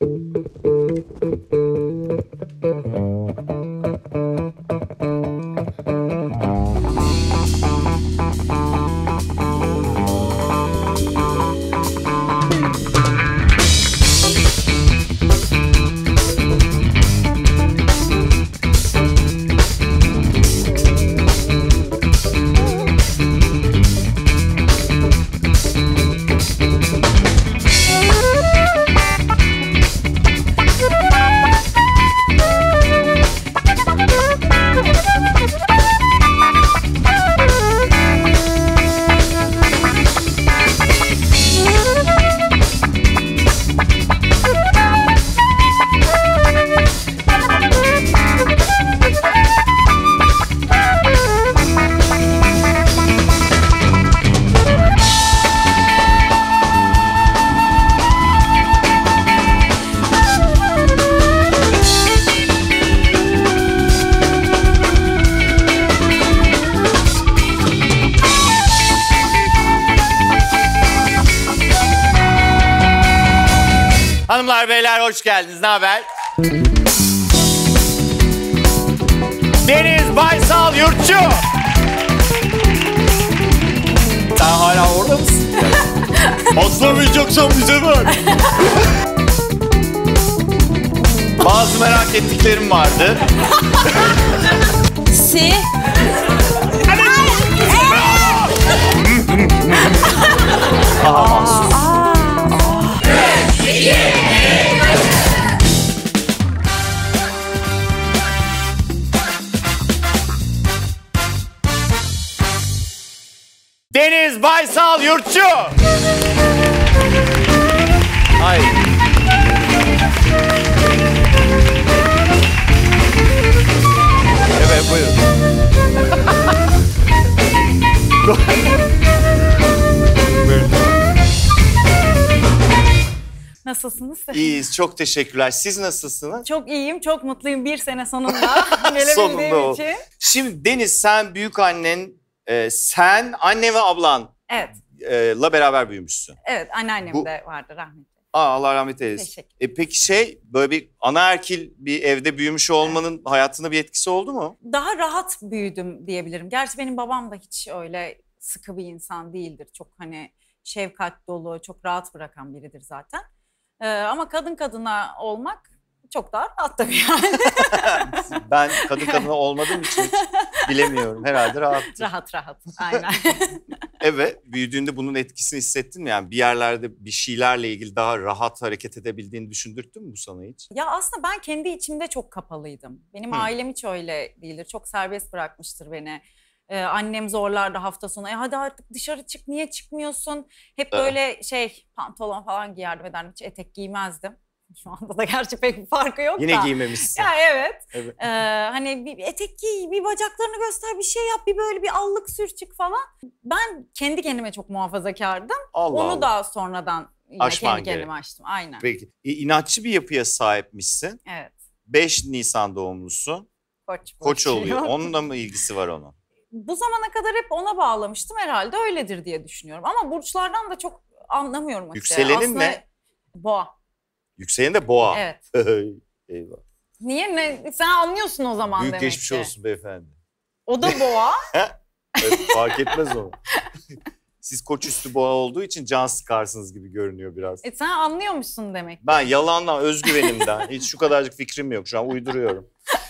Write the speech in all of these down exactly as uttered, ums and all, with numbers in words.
Hanımlar beyler hoş geldiniz. Ne haber? Deniz Baysal Yurtçu. Sen hala orada mısın? Atlamayacaksan bize ver. Bazı merak ettiklerim vardı. Si. Aha mahsus. Deniz Baysal Yurtçu. Hayır. Evet buyurun. Buyurun. Nasılsınız? İyiyiz, çok teşekkürler. Siz nasılsınız? Çok iyiyim, çok mutluyum bir sene sonunda gelebildiğim için. Şimdi Deniz, sen büyükannen, e, sen anne ve ablanla Evet. e, beraber büyümüşsün. Evet, anneannem Bu... de vardı rahmetli. Aa, Allah rahmet eylesin. Teşekkür. E, peki şey, böyle bir anaerkil bir evde büyümüş olmanın evet. hayatında bir etkisi oldu mu? Daha rahat büyüdüm diyebilirim. Gerçi benim babam da hiç öyle sıkı bir insan değildir. Çok hani şefkat dolu, çok rahat bırakan biridir zaten. Ee, ama kadın kadına olmak çok daha rahat tabii yani. Ben kadın kadına olmadığım için hiç bilemiyorum. Herhalde rahattır. Rahat rahat, aynen. Evet, büyüdüğünde bunun etkisini hissettin mi? Yani bir yerlerde bir şeylerle ilgili daha rahat hareket edebildiğini düşündürttü mü bu sana hiç? Ya aslında ben kendi içimde çok kapalıydım. Benim hmm. ailem hiç öyle değildir. Çok serbest bırakmıştır beni. Ee, annem zorlardı hafta sonu. E hadi artık dışarı çık, niye çıkmıyorsun? Hep böyle şey pantolon falan giyerdim ederdim. Hiç etek giymezdim. Şu anda da gerçi pek bir farkı yok Yine da. Yine giymemişsin. Ya evet. evet. Ee, hani bir etek giy, bir bacaklarını göster, bir şey yap, bir böyle bir allık sür çık falan. Ben kendi kendime çok muhafazakardım. Allah Onu Allah. da sonradan yine Aşman kendi kendime açtım. Aynen. Peki. E, inatçı bir yapıya sahipmişsin. Evet. beş Nisan doğumlusun. Koç. Koç oluyor. Onunla mı ilgisi var onun? Bu zamana kadar hep ona bağlamıştım. Herhalde öyledir diye düşünüyorum. Ama burçlardan da çok anlamıyorum. Yükselenin aslında ne? Boğa. Yükselenin de boğa. Evet. Eyvah. Niye? Ne? Sen anlıyorsun o zaman Büyük demek ki. geçmiş olsun beyefendi. O da boğa. Evet, fark etmez o. Siz koç üstü boğa olduğu için can sıkarsınız gibi görünüyor biraz. E sen anlıyormuşsun demek ki. Ben yalanla, özgüvenimden. Hiç şu kadarcık fikrim yok. Şu an uyduruyorum.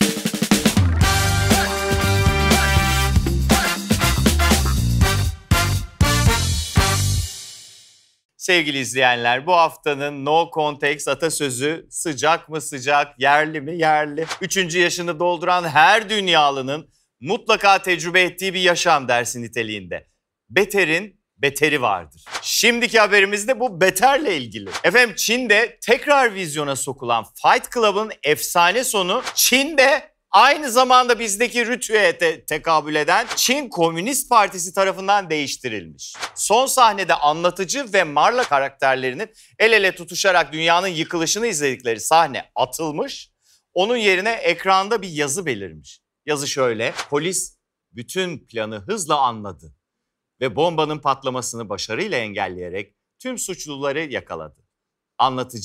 Sevgili izleyenler, bu haftanın No Context atasözü sıcak mı sıcak, yerli mi yerli. Üçüncü yaşını dolduran her dünyalının mutlaka tecrübe ettiği bir yaşam dersi niteliğinde. Beterin beteri vardır. Şimdiki haberimiz de bu beterle ilgili. Efendim Çin'de tekrar vizyona sokulan Fight Club'ın efsane sonu Çin'de aynı zamanda bizdeki Rütü'ye te- tekabül eden Çin Komünist Partisi tarafından değiştirilmiş. Son sahnede anlatıcı ve Marla karakterlerinin el ele tutuşarak dünyanın yıkılışını izledikleri sahne atılmış. Onun yerine ekranda bir yazı belirmiş. Yazı şöyle: polis bütün planı hızla anladı ve bombanın patlamasını başarıyla engelleyerek tüm suçluları yakaladı. Anlatıcı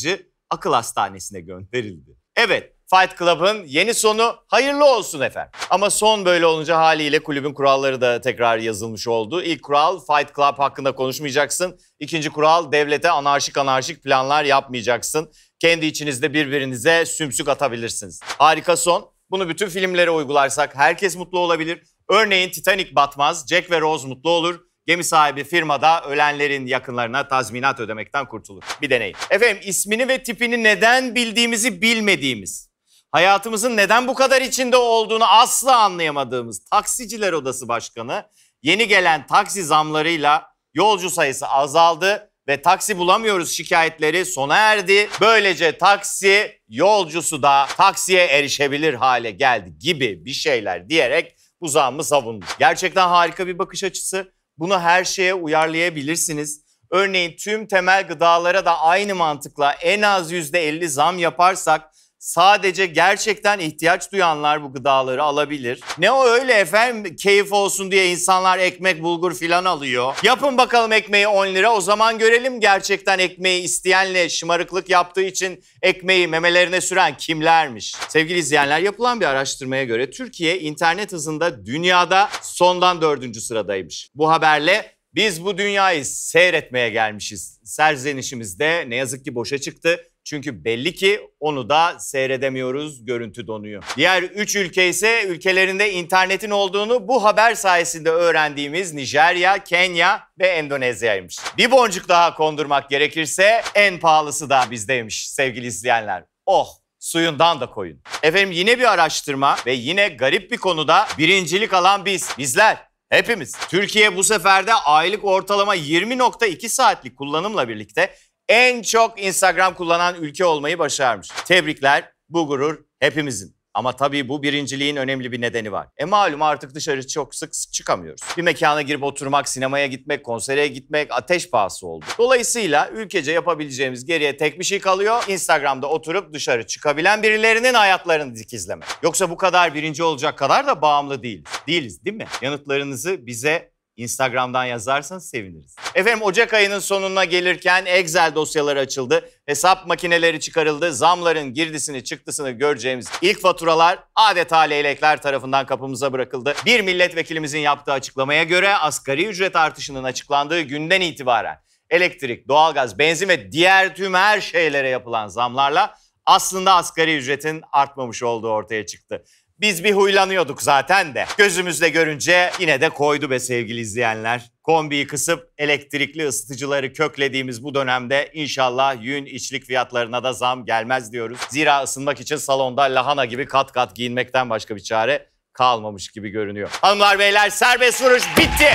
akıl hastanesine gönderildi. Evet, Fight Club'ın yeni sonu hayırlı olsun efendim. Ama son böyle olunca haliyle kulübün kuralları da tekrar yazılmış oldu. İlk kural, Fight Club hakkında konuşmayacaksın. İkinci kural, devlete anarşik anarşik planlar yapmayacaksın. Kendi içinizde birbirinize sümsük atabilirsiniz. Harika son. Bunu bütün filmlere uygularsak herkes mutlu olabilir. Örneğin Titanic batmaz, Jack ve Rose mutlu olur. Gemi sahibi firmada ölenlerin yakınlarına tazminat ödemekten kurtulur. Bir deneyin. Efendim, ismini ve tipini neden bildiğimizi bilmediğimiz, hayatımızın neden bu kadar içinde olduğunu asla anlayamadığımız Taksiciler Odası Başkanı yeni gelen taksi zamlarıyla yolcu sayısı azaldı ve taksi bulamıyoruz şikayetleri sona erdi. Böylece taksi yolcusu da taksiye erişebilir hale geldi gibi bir şeyler diyerek bu zammı savundu. Gerçekten harika bir bakış açısı. Bunu her şeye uyarlayabilirsiniz. Örneğin tüm temel gıdalara da aynı mantıkla en az yüzde elli zam yaparsak sadece gerçekten ihtiyaç duyanlar bu gıdaları alabilir. Ne o öyle efendim, keyif olsun diye insanlar ekmek, bulgur filan alıyor. Yapın bakalım ekmeği on lira, o zaman görelim gerçekten ekmeği isteyenle şımarıklık yaptığı için ekmeği memelerine süren kimlermiş? Sevgili izleyenler, yapılan bir araştırmaya göre Türkiye internet hızında dünyada sondan dördüncü sıradaymış. Bu haberle biz bu dünyayı seyretmeye gelmişiz. Serzenişimiz de ne yazık ki boşa çıktı. Çünkü belli ki onu da seyredemiyoruz, görüntü donuyor. Diğer üç ülke ise ülkelerinde internetin olduğunu bu haber sayesinde öğrendiğimiz Nijerya, Kenya ve Endonezya'ymış. Bir boncuk daha kondurmak gerekirse en pahalısı da bizdeymiş sevgili izleyenler. Oh! Suyundan da koyun. Efendim, yine bir araştırma ve yine garip bir konuda birincilik alan biz, bizler. Hepimiz. Türkiye bu sefer de aylık ortalama yirmi nokta iki saatlik kullanımla birlikte en çok Instagram kullanan ülke olmayı başarmış. Tebrikler, bu gurur hepimizin. Ama tabii bu birinciliğin önemli bir nedeni var. E malum artık dışarı çok sık çıkamıyoruz. Bir mekana girip oturmak, sinemaya gitmek, konsere gitmek ateş pahası oldu. Dolayısıyla ülkece yapabileceğimiz geriye tek bir şey kalıyor. Instagram'da oturup dışarı çıkabilen birilerinin hayatlarını dikizlemek. Yoksa bu kadar birinci olacak kadar da bağımlı değiliz. Değiliz değil mi? Yanıtlarınızı bize Instagram'dan yazarsanız seviniriz. Efendim, Ocak ayının sonuna gelirken Excel dosyaları açıldı. Hesap makineleri çıkarıldı. Zamların girdisini çıktısını göreceğimiz ilk faturalar adeta leylekler tarafından kapımıza bırakıldı. Bir milletvekilimizin yaptığı açıklamaya göre asgari ücret artışının açıklandığı günden itibaren elektrik, doğalgaz, benzin ve diğer tüm her şeylere yapılan zamlarla aslında asgari ücretin artmamış olduğu ortaya çıktı. Biz bir huylanıyorduk zaten de. Gözümüzle görünce yine de koydu be sevgili izleyenler. Kombiyi kısıp elektrikli ısıtıcıları köklediğimiz bu dönemde inşallah yün içlik fiyatlarına da zam gelmez diyoruz. Zira ısınmak için salonda lahana gibi kat kat giyinmekten başka bir çare kalmamış gibi görünüyor. Hanımlar beyler, serbest vuruş bitti.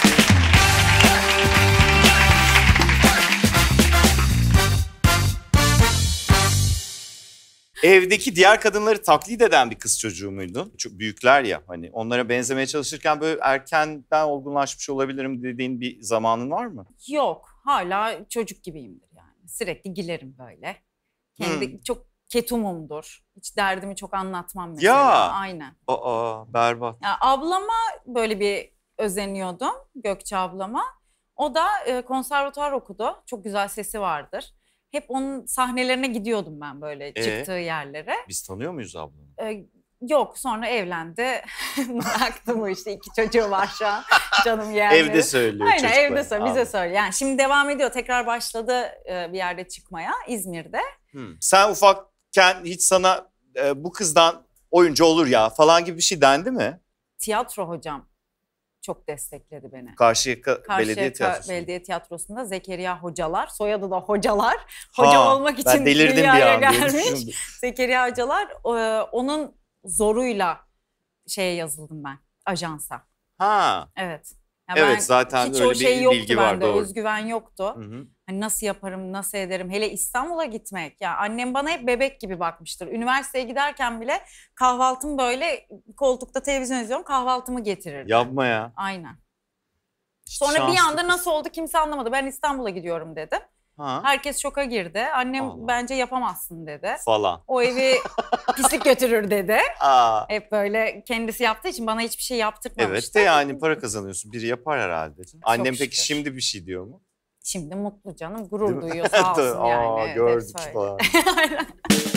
Evdeki diğer kadınları taklit eden bir kız çocuğu muydun? Çok büyükler ya, hani onlara benzemeye çalışırken böyle erkenden olgunlaşmış olabilirim dediğin bir zamanın var mı? Yok, hala çocuk gibiyimdir yani. Sürekli gülerim böyle. Kendi hmm. çok ketumumdur. Hiç derdimi çok anlatmam mesela. Ya. Aynen. Aa, berbat. Ya, ablama böyle bir özeniyordum, Gökçe ablama. O da e, konservatuvar okudu. Çok güzel sesi vardır. Hep onun sahnelerine gidiyordum ben böyle ee, çıktığı yerlere. Biz tanıyor muyuz ablanı? Ee, yok, sonra evlendi. Bıraktım o işte, iki çocuğu var şu an. Canım yeğenleri. Evde söylüyor Aynen, çocuklar. evde söylüyor, bize söylüyor. Yani şimdi devam ediyor, tekrar başladı e, bir yerde çıkmaya, İzmir'de. Hmm. Sen ufakken hiç sana e, bu kızdan oyuncu olur ya falan gibi bir şey dendi mi? Tiyatro hocam çok destekledi beni. Karşıyaka, Karşıyaka Belediye Tiyatrosu'nda. Belediye Tiyatrosu'nda Zekeriya Hocalar, soyadı da Hocalar. Hoca ha, olmak için delirdim dünyaya bir an, gelmiş. Zekeriya Hocalar, e, onun zoruyla şeye yazıldım ben, ajansa. Ha. Evet. Yani evet, zaten hiç öyle o şey bir yoktu bilgi bende, var, doğru. Özgüven yoktu. Hı hı. Hani nasıl yaparım, nasıl ederim? Hele İstanbul'a gitmek. Ya annem bana hep bebek gibi bakmıştır. Üniversiteye giderken bile kahvaltım böyle, koltukta televizyon izliyorum, kahvaltımı getirirdi. Yapma ya. Aynen. Sonra şanslı bir anda kız. Nasıl oldu kimse anlamadı. Ben İstanbul'a gidiyorum dedim. Ha. Herkes şoka girdi. Annem Allah. Bence yapamazsın dedi. Falan. O evi pislik götürür dedi. Aa. Hep böyle kendisi yaptığı için bana hiçbir şey yaptırmamıştı. Evet de yani para kazanıyorsun. Biri yapar herhalde. Annem Çok peki şükür. Şimdi bir şey diyor mu? Şimdi mutlu canım, gurur duyuyor sağ olsun yani. Aa, Evet, gördük hep falan. Aynen.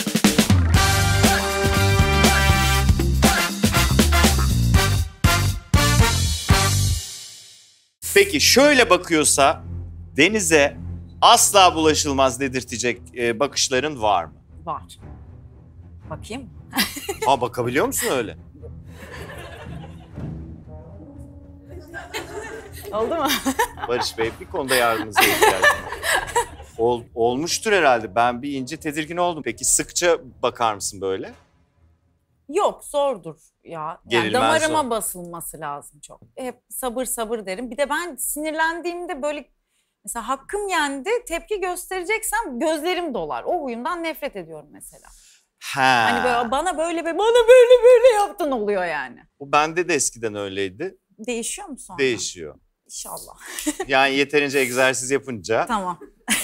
Peki şöyle bakıyorsa denize asla bulaşılmaz dedirtecek e, bakışların var mı? Var. Bakayım. Aa, bakabiliyor musun öyle? Oldu mu? Barış Bey, bir konuda yardımınıza ihtiyacım var. Ol, olmuştur herhalde. Ben bir ince tedirgin oldum. Peki sıkça bakar mısın böyle? Yok, zordur ya. Yani Gerilmez damarıma zor. basılması lazım çok. Hep sabır sabır derim. Bir de ben sinirlendiğimde böyle mesela hakkım yendi, tepki göstereceksem gözlerim dolar. O huyumdan nefret ediyorum mesela. Ha. Hani böyle bana böyle be- bana böyle böyle yaptın oluyor yani. Bu bende de eskiden öyleydi. Değişiyor mu sonra? Değişiyor. İnşallah. Yani yeterince egzersiz yapınca Tamam.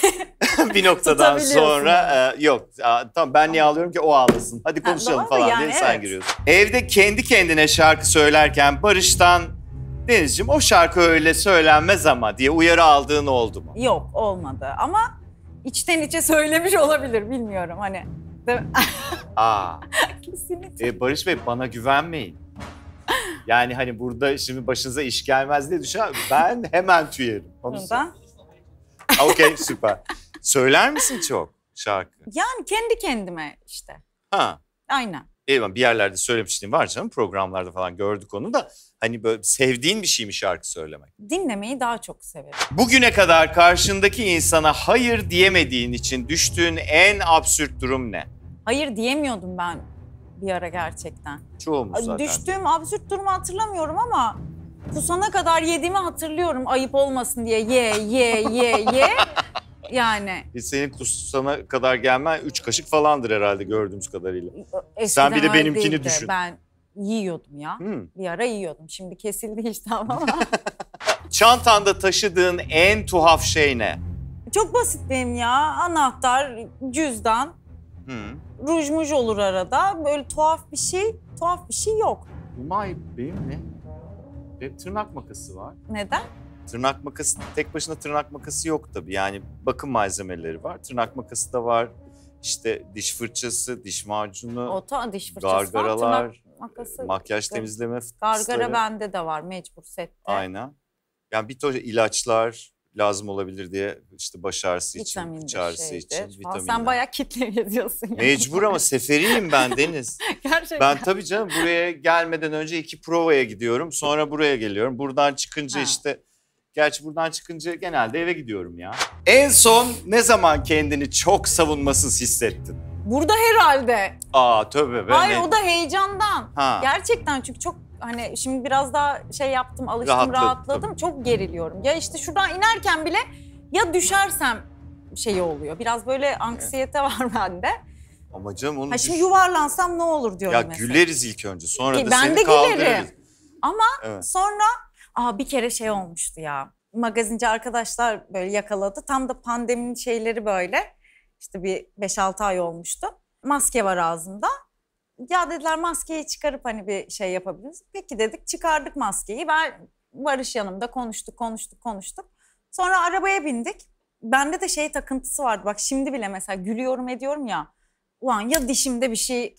bir noktadan Tutabiliyorsun sonra e, yok. Aa, tamam, ben niye ağlıyorum ki o ağlasın. Hadi Ha, konuşalım doğru falan yani, diye sen evet. giriyorsun. Evde kendi kendine şarkı söylerken Barış'tan Denizciğim o şarkı öyle söylenmez ama diye uyarı aldığın oldu mu? Yok, olmadı ama içten içe söylemiş olabilir, bilmiyorum hani. De- Aa. Kesinlikle. E, Barış Bey, bana güvenmeyin. Yani hani burada şimdi başınıza iş gelmez diye düşün. Ben hemen tüyerim. Onu Bundan. Okey, süper. Söyler misin çok şarkı? Yani kendi kendime işte. Ha. Aynen. Eyvallah, bir yerlerde söylemişliğin var canım. Programlarda falan gördük onu da. Hani böyle sevdiğin bir şey mi şarkı söylemek? Dinlemeyi daha çok severim. Bugüne kadar karşındaki insana hayır diyemediğin için düştüğün en absürt durum ne? Hayır diyemiyordum ben bir ara gerçekten. Çoğumuz zaten. Düştüğüm absürt durumu hatırlamıyorum ama kusana kadar yediğimi hatırlıyorum ayıp olmasın diye. Ye, ye, ye, ye. Yani. Senin kusana kadar gelmen üç kaşık falandır herhalde gördüğümüz kadarıyla. Eskiden Sen bir de öyle benimkini değildi. düşün. Ben yiyordum ya. Hmm. Bir ara yiyordum. Şimdi kesildi işte ama. Çantanda taşıdığın en tuhaf şey ne? Çok basit benim ya. Anahtar, cüzdan, Hı. ruj muj olur arada. Böyle tuhaf bir şey, tuhaf bir şey yok. Umay benim ne? Hep tırnak makası var. Neden? Tırnak makası, tek başına tırnak makası yok tabii. Yani bakım malzemeleri var. Tırnak makası da var. İşte diş fırçası, diş macunu, O ta diş fırçası var, gargaralar, tırnak makası. makyaj temizleme Gargara fıstları. bende de var mecbur sette. Aynen. Yani bir ton ilaçlar lazım olabilir diye işte baş ağrısı için, Vitamindir, kıç ağrısı şeydir için, falan. vitaminler. Sen bayağı kitle geziyorsun. Yani. Mecbur ama seferiyim ben Deniz. Gerçekten. Ben tabii canım buraya gelmeden önce iki provaya gidiyorum. Sonra buraya geliyorum. Buradan çıkınca Ha. işte... Gerçi buradan çıkınca genelde eve gidiyorum ya. En son ne zaman kendini çok savunmasız hissettin? Burada herhalde. Aa tövbe be. Hayır ne? o da heyecandan. Ha. Gerçekten çünkü çok hani şimdi biraz daha şey yaptım, alıştım, Rahatladın, rahatladım. Çok geriliyorum. Ya işte şuradan inerken bile ya düşersem şeyi oluyor. Biraz böyle anksiyete var bende. Ama canım onu Ha şimdi düş- yuvarlansam ne olur diyorum Ya mesela. güleriz ilk önce. Sonra Ki da ben seni de kaldırırız. gülerim. Ama Evet. sonra aa, bir kere şey olmuştu ya. Magazinci arkadaşlar böyle yakaladı. Tam da pandeminin şeyleri böyle. İşte bir beş altı ay olmuştu. Maske var ağzımda. Ya dediler maskeyi çıkarıp hani bir şey yapabiliriz. Peki dedik, çıkardık maskeyi. Ben Barış yanımda konuştuk konuştuk konuştuk. Sonra arabaya bindik. Bende de şey takıntısı vardı. Bak şimdi bile mesela gülüyorum ediyorum ya. Ulan ya dişimde bir şey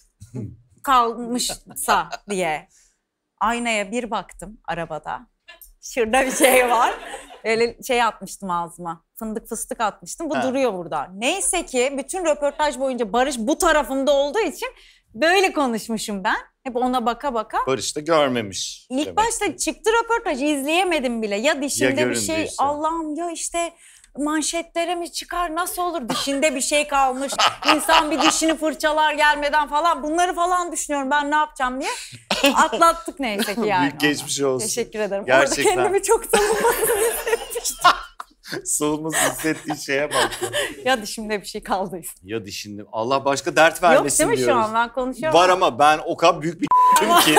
kalmışsa diye. Aynaya bir baktım arabada. Şurada bir şey var. Öyle şey atmıştım ağzıma. Fındık fıstık atmıştım. Bu Ha. duruyor burada. Neyse ki bütün röportaj boyunca Barış bu tarafımda olduğu için böyle konuşmuşum ben. Hep ona baka baka. Barış da görmemiş. İlk demek. başta çıktı röportaj, izleyemedim bile. Ya dişimde bir şey, göründüyse. Allah'ım ya işte manşetlere mi çıkar, nasıl olur, dişinde bir şey kalmış. İnsan bir dişini fırçalar gelmeden falan, bunları falan düşünüyorum ben ne yapacağım diye. Atlattık neyse ki yani. Büyük geçmiş olsun. Teşekkür ederim. Gerçekten. Orada kendimi çok savunmasız hissetmiştim. Savunmasız hissettiği şeye bak. Ya. Ya dişimde bir şey kaldıysa. Ya dişinde. Allah başka dert Yok vermesin değil mi diyoruz. şu an ben konuşuyorum. Var ama ben o kadar büyük bir ki.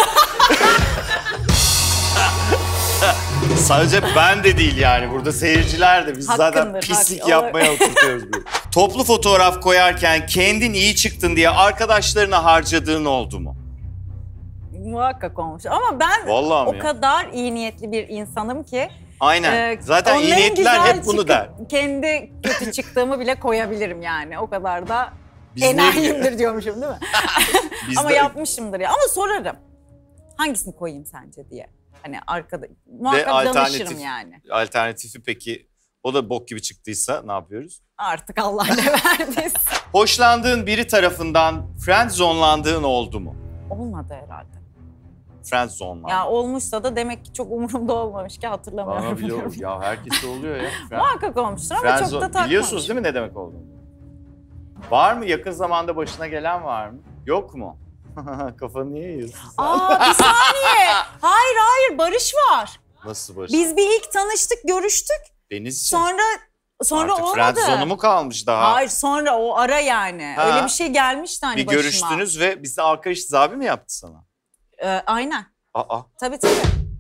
Sadece ben de değil yani. Burada seyirciler de biz zaten Hakkındır, pislik hak- yapmaya oturtuyoruz. böyle. Toplu fotoğraf koyarken kendin iyi çıktın diye arkadaşlarına harcadığın oldu mu? Muhakkak olmuş. Ama ben Vallahi mi o ya? kadar iyi niyetli bir insanım ki Aynen. Ee, Zaten iyi onların niyetliler güzel hep bunu çıkıp der. Kendi kötü çıktığımı bile koyabilirim yani. O kadar da Biz niye- enayimdir diyormuşum değil mi? Biz Ama de- yapmışımdır ya. Ama sorarım. Hangisini koyayım sence diye. Hani arkada muhakkak alternatif- danışırım yani. Alternatifi peki o da bok gibi çıktıysa ne yapıyoruz? Artık Allah ne verdiyse. Hoşlandığın biri tarafından friendzone'landığın oldu mu? Olmadı herhalde. Friendzone'landın. Ya olmuşsa da demek ki çok umurumda olmamış ki Bana hatırlamıyorum. biliyorum. Ya herkese oluyor ya. Friend- Muhakkak olmuştur ama çok da Friendzone- takmamış. Biliyorsunuz değil mi ne demek olduğunu? Var mı? Yakın zamanda başına gelen var mı? Yok mu? Kafanı niye yiyorsun sen? Aa bir saniye. Hayır hayır Barış var. Nasıl Barış? Biz bir ilk tanıştık, görüştük. Deniz için. Sonra sonra Artık olmadı. friendzone mu kalmış daha? Hayır sonra o ara yani. Ha. Öyle bir şey gelmişti hani Bir başıma. görüştünüz ve biz de arkadaşız abi mi yaptı sana? Ee, aynen. Aa, Tabii tabii.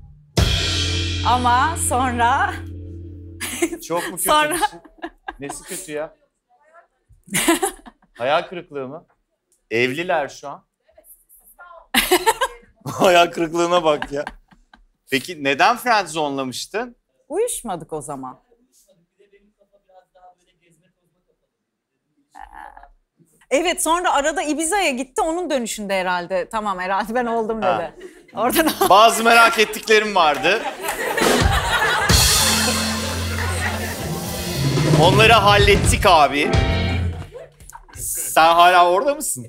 Ama sonra çok mu kötü Sonra- bir şey? Nesi kötü ya? Hayal kırıklığı mı? Evliler şu an. Hayal kırıklığına bak ya. Peki neden friendzone'lamıştın? uyuşmadık o zaman. Evet sonra arada Ibiza'ya gitti onun dönüşünde herhalde. Tamam herhalde ben oldum Ha. dedi. Oradan Bazı merak ettiklerim vardı. Onları hallettik abi. Sen hala orada mısın?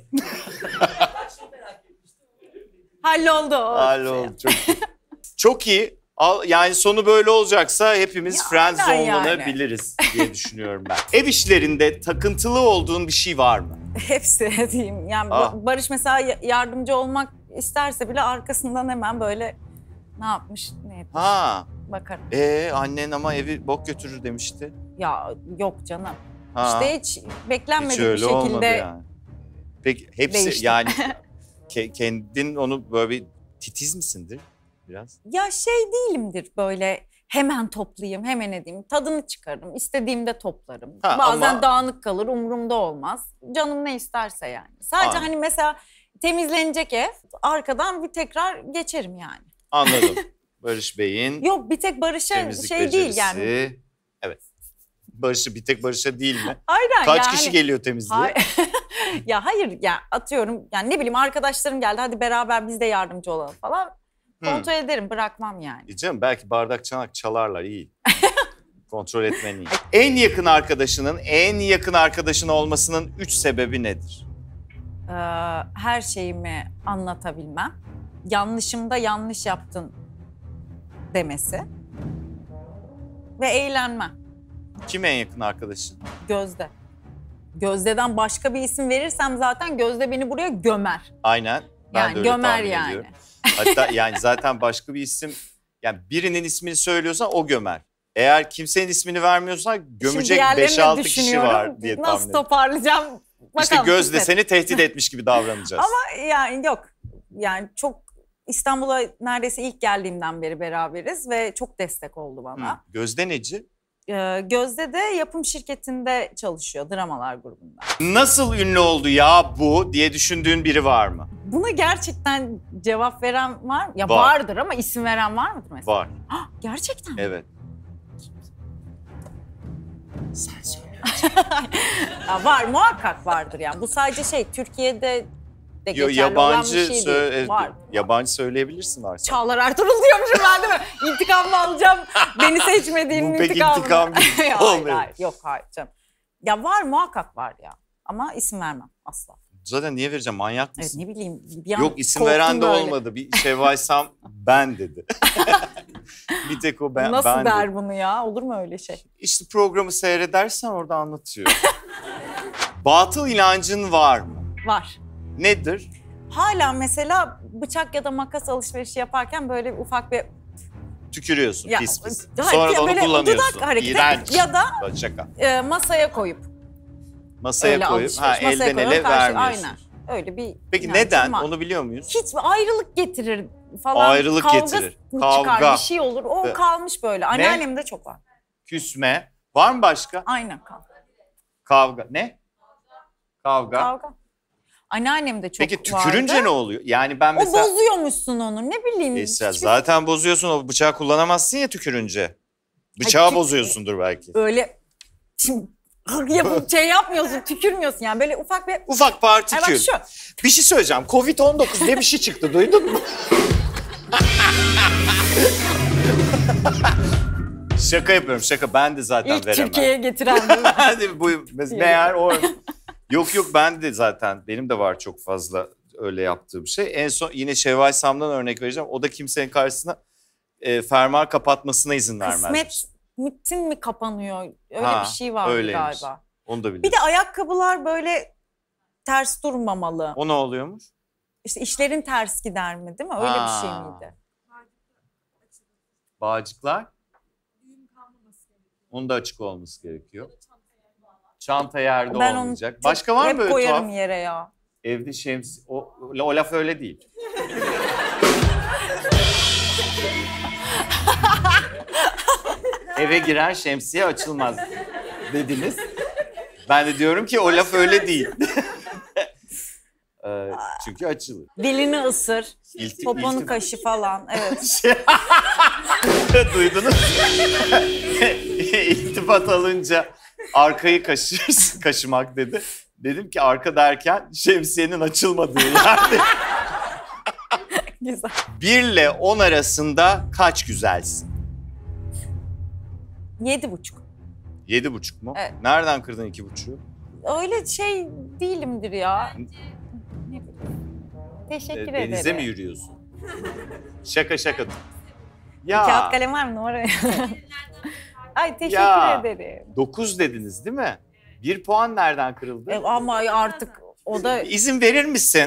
halloldu. o. Halloldu. Çok iyi. Çok iyi. Al, yani sonu böyle olacaksa hepimiz Ya, friendzone'lanabiliriz diye düşünüyorum ben. Ev işlerinde takıntılı olduğun bir şey var mı? Hepsi diyeyim. Yani Ah. Ba- Barış mesela y- yardımcı olmak isterse bile arkasından hemen böyle ne yapmış ne etmiş Ha. bakarım. Ee annen ama evi bok götürür demişti. Ya yok canım. Ha. İşte hiç beklenmedik Hiç bir öyle olmadı şekilde yani. Peki hepsi değişti. yani ke- kendin onu böyle bir titiz misindir biraz? ya şey değilimdir böyle hemen toplayayım, hemen edeyim. Tadını çıkarırım, istediğimde toplarım. Ha, Bazen ama- dağınık kalır, umurumda olmaz. Canım ne isterse yani. Sadece Aynen. hani mesela temizlenecek ev, arkadan bir tekrar geçerim yani. Anladım. Barış Bey'in Yok bir tek Barış'a temizlik şey becerisi. değil yani. Evet. Barış'ı bir tek Barış'a değil mi? Aynen Kaç yani. kişi geliyor temizliğe? Hayır. ya hayır ya atıyorum yani ne bileyim arkadaşlarım geldi hadi beraber biz de yardımcı olalım falan. Kontrol ederim bırakmam yani. E canım belki bardak çanak çalarlar iyi. Kontrol etmen iyi. En yakın arkadaşının en yakın arkadaşın olmasının üç sebebi nedir? Ee, her şeyimi anlatabilmem. Yanlışımda yanlış yaptın demesi. Ve eğlenmem. Kim en yakın arkadaşın? Gözde. Gözde'den başka bir isim verirsem zaten Gözde beni buraya gömer. Aynen. Ben Yani de öyle gömer tahmin yani. ediyorum. Hatta yani zaten başka bir isim, yani birinin ismini söylüyorsan o gömer. Eğer kimsenin ismini vermiyorsan Şimdi gömecek diğerlerini beş altı kişi düşünüyorum. var diye tahmin Nasıl ediyorum. toparlayacağım? Bakalım. İşte Gözde kısmet. seni tehdit etmiş gibi davranacağız. Ama yani yok. Yani çok İstanbul'a neredeyse ilk geldiğimden beri beraberiz ve çok destek oldu bana. Hı. Gözde neci? Ee, Gözde de yapım şirketinde çalışıyor dramalar grubunda. Nasıl ünlü oldu ya bu diye düşündüğün biri var mı? Buna gerçekten cevap veren var mı? Ya Var. vardır ama isim veren var mıdır mesela? Var. Hah, gerçekten mi? Evet. Sen söyle. ya var muhakkak vardır yani. Bu sadece şey Türkiye'de de Yo, geçerli olan bir yabancı şey sö- değil. Var. yabancı söyleyebilirsin varsa. Çağlar Ertuğrul diyormuşum ben değil mi? İntikamımı alacağım. Beni seçmediğinin Bu pek intikamını. intikam gibi hayır, olmuyor. hayır, yok hayır canım. Ya var muhakkak var ya. Ama isim vermem asla. Zaten niye vereceğim, manyak Evet mısın? ne bileyim. Bir an Yok isim korktum veren de böyle. olmadı. Bir Şevval Sam ben dedi. Bir tek o ben, Nasıl ben der dedi. bunu ya? Olur mu öyle şey? İşte programı seyredersen orada anlatıyor. Batıl inancın var mı? Var. Nedir? Hala mesela bıçak ya da makas alışverişi yaparken böyle ufak bir Tükürüyorsun Ya, pis pis. hayır, Sonra da onu böyle kullanıyorsun. dudak hareketi İğrenç. ya da Şaka. e, masaya koyup Masaya öyle koyup alışveriş. ha, Masaya elden koyuyorum, ele karşı- vermiyorsun. Aynen. Öyle bir Peki inancım neden? var. Onu biliyor muyuz? Hiç ayrılık getirir falan. Ayrılık kavga getirir. mı Kavga. çıkar bir şey olur. O Evet. kalmış böyle. Anneannemde çok var. Küsme. Var mı başka? Aynen kavga. Kavga. Ne? Kavga. Kavga. Anneannemde çok Peki tükürünce vardı. ne oluyor? Yani ben O mesela... bozuyormuşsun onu ne bileyim. Esra, hiçbir- zaten bozuyorsun, o bıçağı kullanamazsın ya tükürünce. Bıçağı Ay, bozuyorsundur belki. Öyle şimdi yapıp şey yapmıyorsun, tükürmüyorsun yani böyle ufak bir... Ufak partikül. Ay bak şu. Bir şey söyleyeceğim. covid on dokuz diye bir şey çıktı, duydun mu? Şaka yapıyorum, şaka. Ben de zaten İlk veremem. Türkiye'ye getiren değil mi? Hadi bu meğer o. Yok yok, ben de zaten, benim de var çok fazla öyle yaptığım şey. En son yine Şevval Sam'dan örnek vereceğim. O da kimsenin karşısına e, fermuar kapatmasına izin vermez. Kısmetin mi kapanıyor? Öyle Ha, bir şey vardı öyleymiş. galiba. Onu da biliyorum. Bir de ayakkabılar böyle ters durmamalı. O ne oluyormuş? İşte işlerin ters gider mi değil mi? Öyle Ha. bir şey miydi? Bağcıklar? Onun da açık olması gerekiyor. Çanta yerde Ben onu olmayacak. çok- Başka var mı hep böyle koyarım tuhaf? yere ya. Evde şems... O, o laf öyle değil. Eve giren şemsiye açılmaz dediniz. Ben de diyorum ki o laf öyle değil. Ee, çünkü açılır. Dilini ısır, İlti- poponu ilti- kaşı falan. Evet. Duydunuz mu? İltifat alınca arkayı kaşır, kaşımak dedi. Dedim ki arka derken şemsiyenin açılmadığı yerde. Güzel. bir ile on arasında kaç güzelsin? Yedi buçuk. Yedi buçuk mu? Evet. Nereden kırdın iki buçuğu? Öyle şey değilimdir ya. Ne bileyim. Teşekkür ederim. Denize mi yürüyorsun? Şaka şaka. Ya Kağıt kalem var mı numara? Ay teşekkür Ya. ederim. dokuz dediniz değil mi? Bir puan nereden kırıldı? E, ama artık o da İzin verir misin?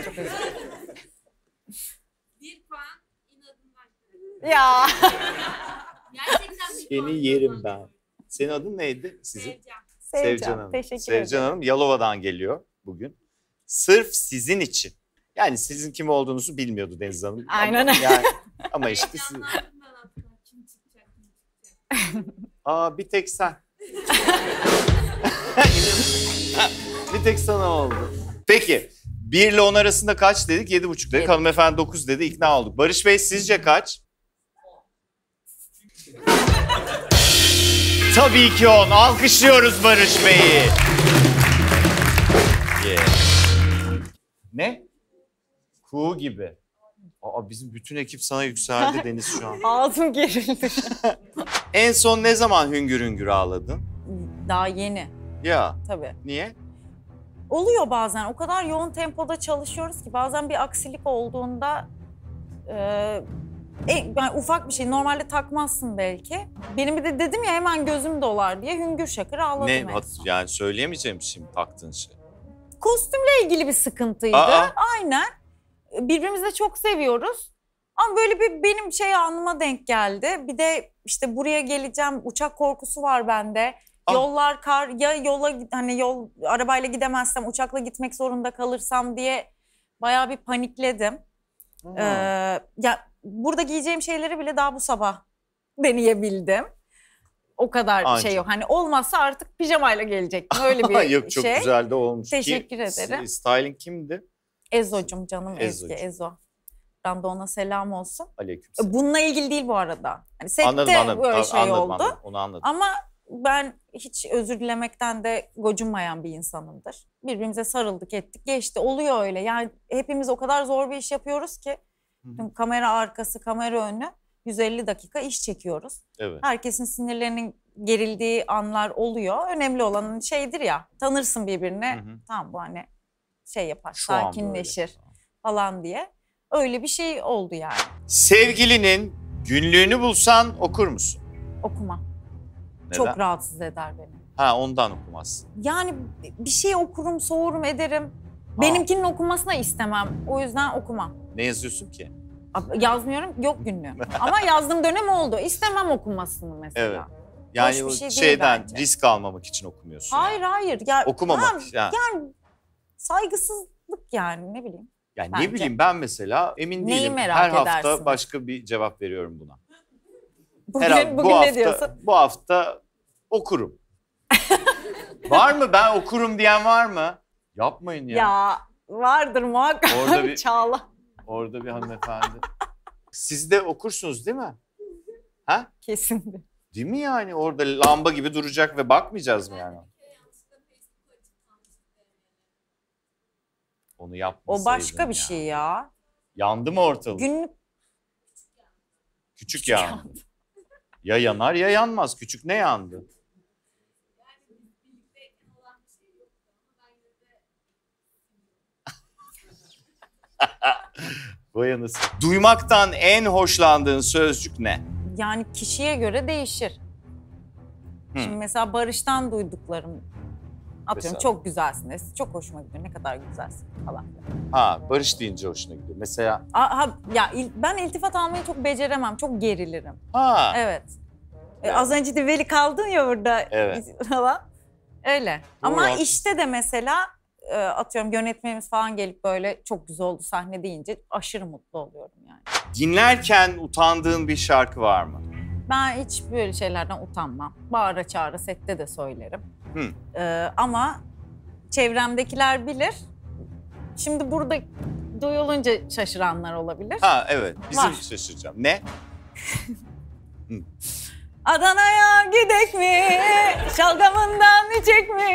Bir puan inadından. ya. Gerçekten bir puan Seni yerim inadından. ben. Senin adın neydi sizin? Seveceğim. Sevcan, Hanım. teşekkür Sevcan ederim. Hanım Yalova'dan geliyor bugün. Sırf sizin için. Yani sizin kim olduğunuzu bilmiyordu Deniz Hanım. Aynen. Ama, yani, ama işte siz... Heyecanlandım ben hatta. Kim çıkacak, kim çıkacak. Aa bir tek sen. Bir tek sana oldu. Peki bir ile on arasında kaç dedik? Yedi buçuk dedik. Yedi. Hanımefendi dokuz dedi. İkna olduk. Barış Bey sizce kaç? Tabii ki on. Alkışlıyoruz Barış Bey'i. Yeah. Ne? Kuğu gibi. Aa, bizim bütün ekip sana yükseldi Deniz şu an. Ağzım gerildi. En son ne zaman hüngür hüngür ağladın? Daha yeni Ya tabii. niye? Oluyor bazen. O kadar yoğun tempoda çalışıyoruz ki bazen bir aksilik olduğunda e, e, yani ufak bir şey normalde takmazsın belki. Benim bir de dedim ya hemen gözüm dolar diye hüngür şakır ağladım. Ne? en Hat- son. Yani söyleyemeyeceğim şimdi taktığın şey. Kostümle ilgili bir sıkıntıydı. Aa. Aynen. Birbirimizi de çok seviyoruz. Ama böyle bir benim şey anıma denk geldi. Bir de işte buraya geleceğim. Uçak korkusu var bende. Aa. Yollar kar ya yola hani yol arabayla gidemezsem uçakla gitmek zorunda kalırsam diye bayağı bir panikledim. Ee, ya burada giyeceğim şeyleri bile daha bu sabah deneyebildim. O kadar Anca. şey yok. Hani olmazsa artık pijamayla gelecektim. Öyle bir Yok çok şey. güzel de olmuş. Teşekkür Ki, ederim. Styling kimdi? Ezo'cum canım Ezo'cum. Ezgi, Ezo. Ben de ona selam olsun. Aleykümselam. Bununla ilgili değil bu arada. Hani sette Anladım anladım. böyle An- şey anladım, oldu. anladım. Onu anladım. Ama ben hiç özür dilemekten de gocunmayan bir insanımdır. Birbirimize sarıldık ettik geçti. Oluyor öyle. Yani hepimiz o kadar zor bir iş yapıyoruz ki. Hı. Kamera arkası, kamera önü yüz elli dakika iş çekiyoruz. Evet. Herkesin sinirlerinin gerildiği anlar oluyor. Önemli olan şeydir ya, tanırsın birbirini. Hı hı. Tamam bu hani şey yapar, Şu an böyle. sakinleşir falan diye. Öyle bir şey oldu yani. Sevgilinin günlüğünü bulsan okur musun? Okuma. Neden? Çok rahatsız eder beni. Ha ondan okumazsın. Yani bir şey okurum, soğurum ederim. Benimkinin okunmasını da istemem. O yüzden okumam. Ne yazıyorsun ki? Yazmıyorum, yok günlüğüm. Ama yazdığım dönem oldu. İstemem okunmasını mesela. Evet. Yani bir o şey değil şeyden bence. risk almamak için okumuyorsun. Hayır hayır. Ya, Okumamak. Ha, yani. yani saygısızlık yani ne bileyim. Yani bence. ne bileyim ben mesela emin Neyi değilim. merak Her hafta edersin? başka bir cevap veriyorum buna. Bugün, Herhalde bugün bu ne hafta, diyorsun? Bu hafta okurum. Var mı? Ben okurum diyen var mı? Yapmayın ya. Ya vardır muhakkak. Orada bir- Çağla. Orada bir hanımefendi. Siz de okursunuz değil mi? Ha? Kesin. Değil mi yani? Orada lamba gibi duracak ve bakmayacağız mı yani? Onu yapmasaydın O başka bir ya. şey ya. Yandı mı ortalık? Günlük Küçük yandı. Ya yanar ya yanmaz. Küçük ne yandı? Vay anasını. Duymaktan en hoşlandığın sözcük ne? yani kişiye göre değişir. Hı. Şimdi mesela Barış'tan duyduklarım atıyorum Mesela? çok güzelsiniz, çok hoşuma gidiyor, ne kadar güzelsin falan. Ha, Barış deyince hoşuna gidiyor. Mesela Aha, ya il- ben iltifat almayı çok beceremem, çok gerilirim. ha Evet. E, Evet. az önce de Veli kaldın ya burada Evet. falan. Öyle. Doğru, Ama haklısın. işte de mesela e, atıyorum yönetmenimiz falan gelip böyle çok güzel oldu sahne deyince aşırı mutlu oluyorum yani. dinlerken utandığın bir şarkı var mı? Ben hiç böyle şeylerden utanmam. Bağıra çağıra sette de söylerim. Hı. Ee, ama çevremdekiler bilir. Şimdi burada duyulunca şaşıranlar olabilir. Ha evet, bizim Var. şaşıracağım. Ne? Adana'ya gidek mi? Şalgamından içek mi?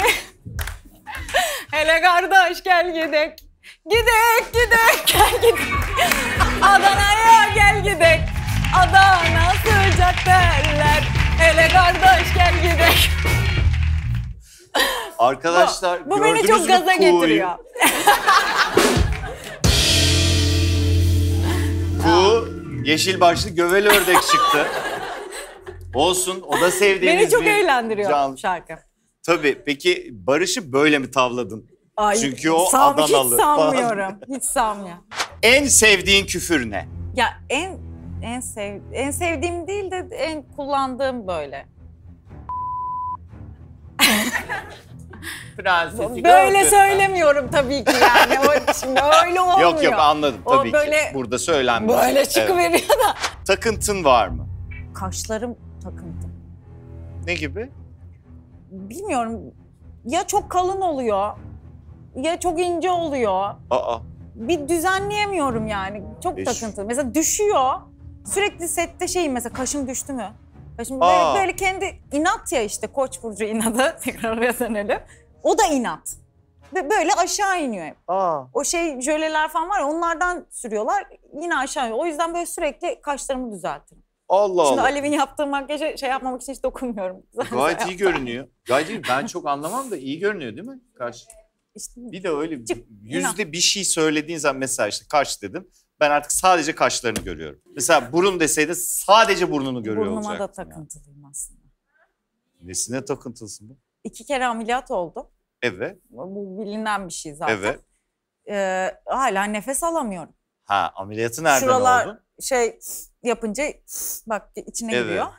Hele kardeş gel gidek. Gidek gidek gel gidek. Adana'ya gel gidek. Adana sıcak derler. Hele kardeş gel gidek. Arkadaşlar Bu, bu beni gördünüz çok mü gaza kuğuyu? getiriyor. Kuğu yeşil başlı gövel ördek çıktı. Olsun, o da sevdiğimiz Beni çok bir eğlendiriyor can. şarkı. Tabii, peki Barış'ı böyle mi tavladın? Ay, Çünkü o san- Adanalı Hiç falan. sanmıyorum. Hiç sanmıyorum. En sevdiğin küfür ne? Ya en en sev en sevdiğim değil de en kullandığım böyle. Prensesi Böyle söylemiyorum tabii ki yani. O şimdi öyle olmuyor. Yok yok anladım O tabii böyle- ki. Burada söylenmiyor. Böyle Evet. çıkıveriyor da. Takıntın var mı? Kaşlarım takıntı. Ne gibi? Bilmiyorum. Ya çok kalın oluyor. Ya çok ince oluyor. Aa, Bir düzenleyemiyorum yani. Çok Eş. takıntı. Mesela düşüyor. Sürekli sette şeyim mesela kaşım düştü mü? Kaşım Aa. böyle, böyle kendi inat ya işte Koç burcu inadı. Tekrar oraya dönelim. O da inat. Ve böyle aşağı iniyor hep. aa. O şey jöleler falan var ya onlardan sürüyorlar. Yine aşağı iniyor. O yüzden böyle sürekli kaşlarımı düzeltirim. Allah Şimdi Allah. Alev'in yaptığı makyajı şey yapmamak için hiç dokunmuyorum. Gayet iyi görünüyor. Gayet iyi. Ben çok anlamam da iyi görünüyor değil mi? Kaş. İşte Bir de öyle Cık, yüzde bir şey söylediğin zaman mesela işte kaş dedin. Ben artık sadece kaşlarını görüyorum. Mesela burun deseydi sadece burnunu görüyor burnuma da olacaktım. yani. takıntılıyım aslında. Nesine takıntılısın bu? İki kere ameliyat oldum. Evet, Bu bilinen bir şey zaten. evet. Ee, hala nefes alamıyorum. Ha, ameliyatı nereden Şuralar oldun? şey yapınca bak içine Evet. giriyor.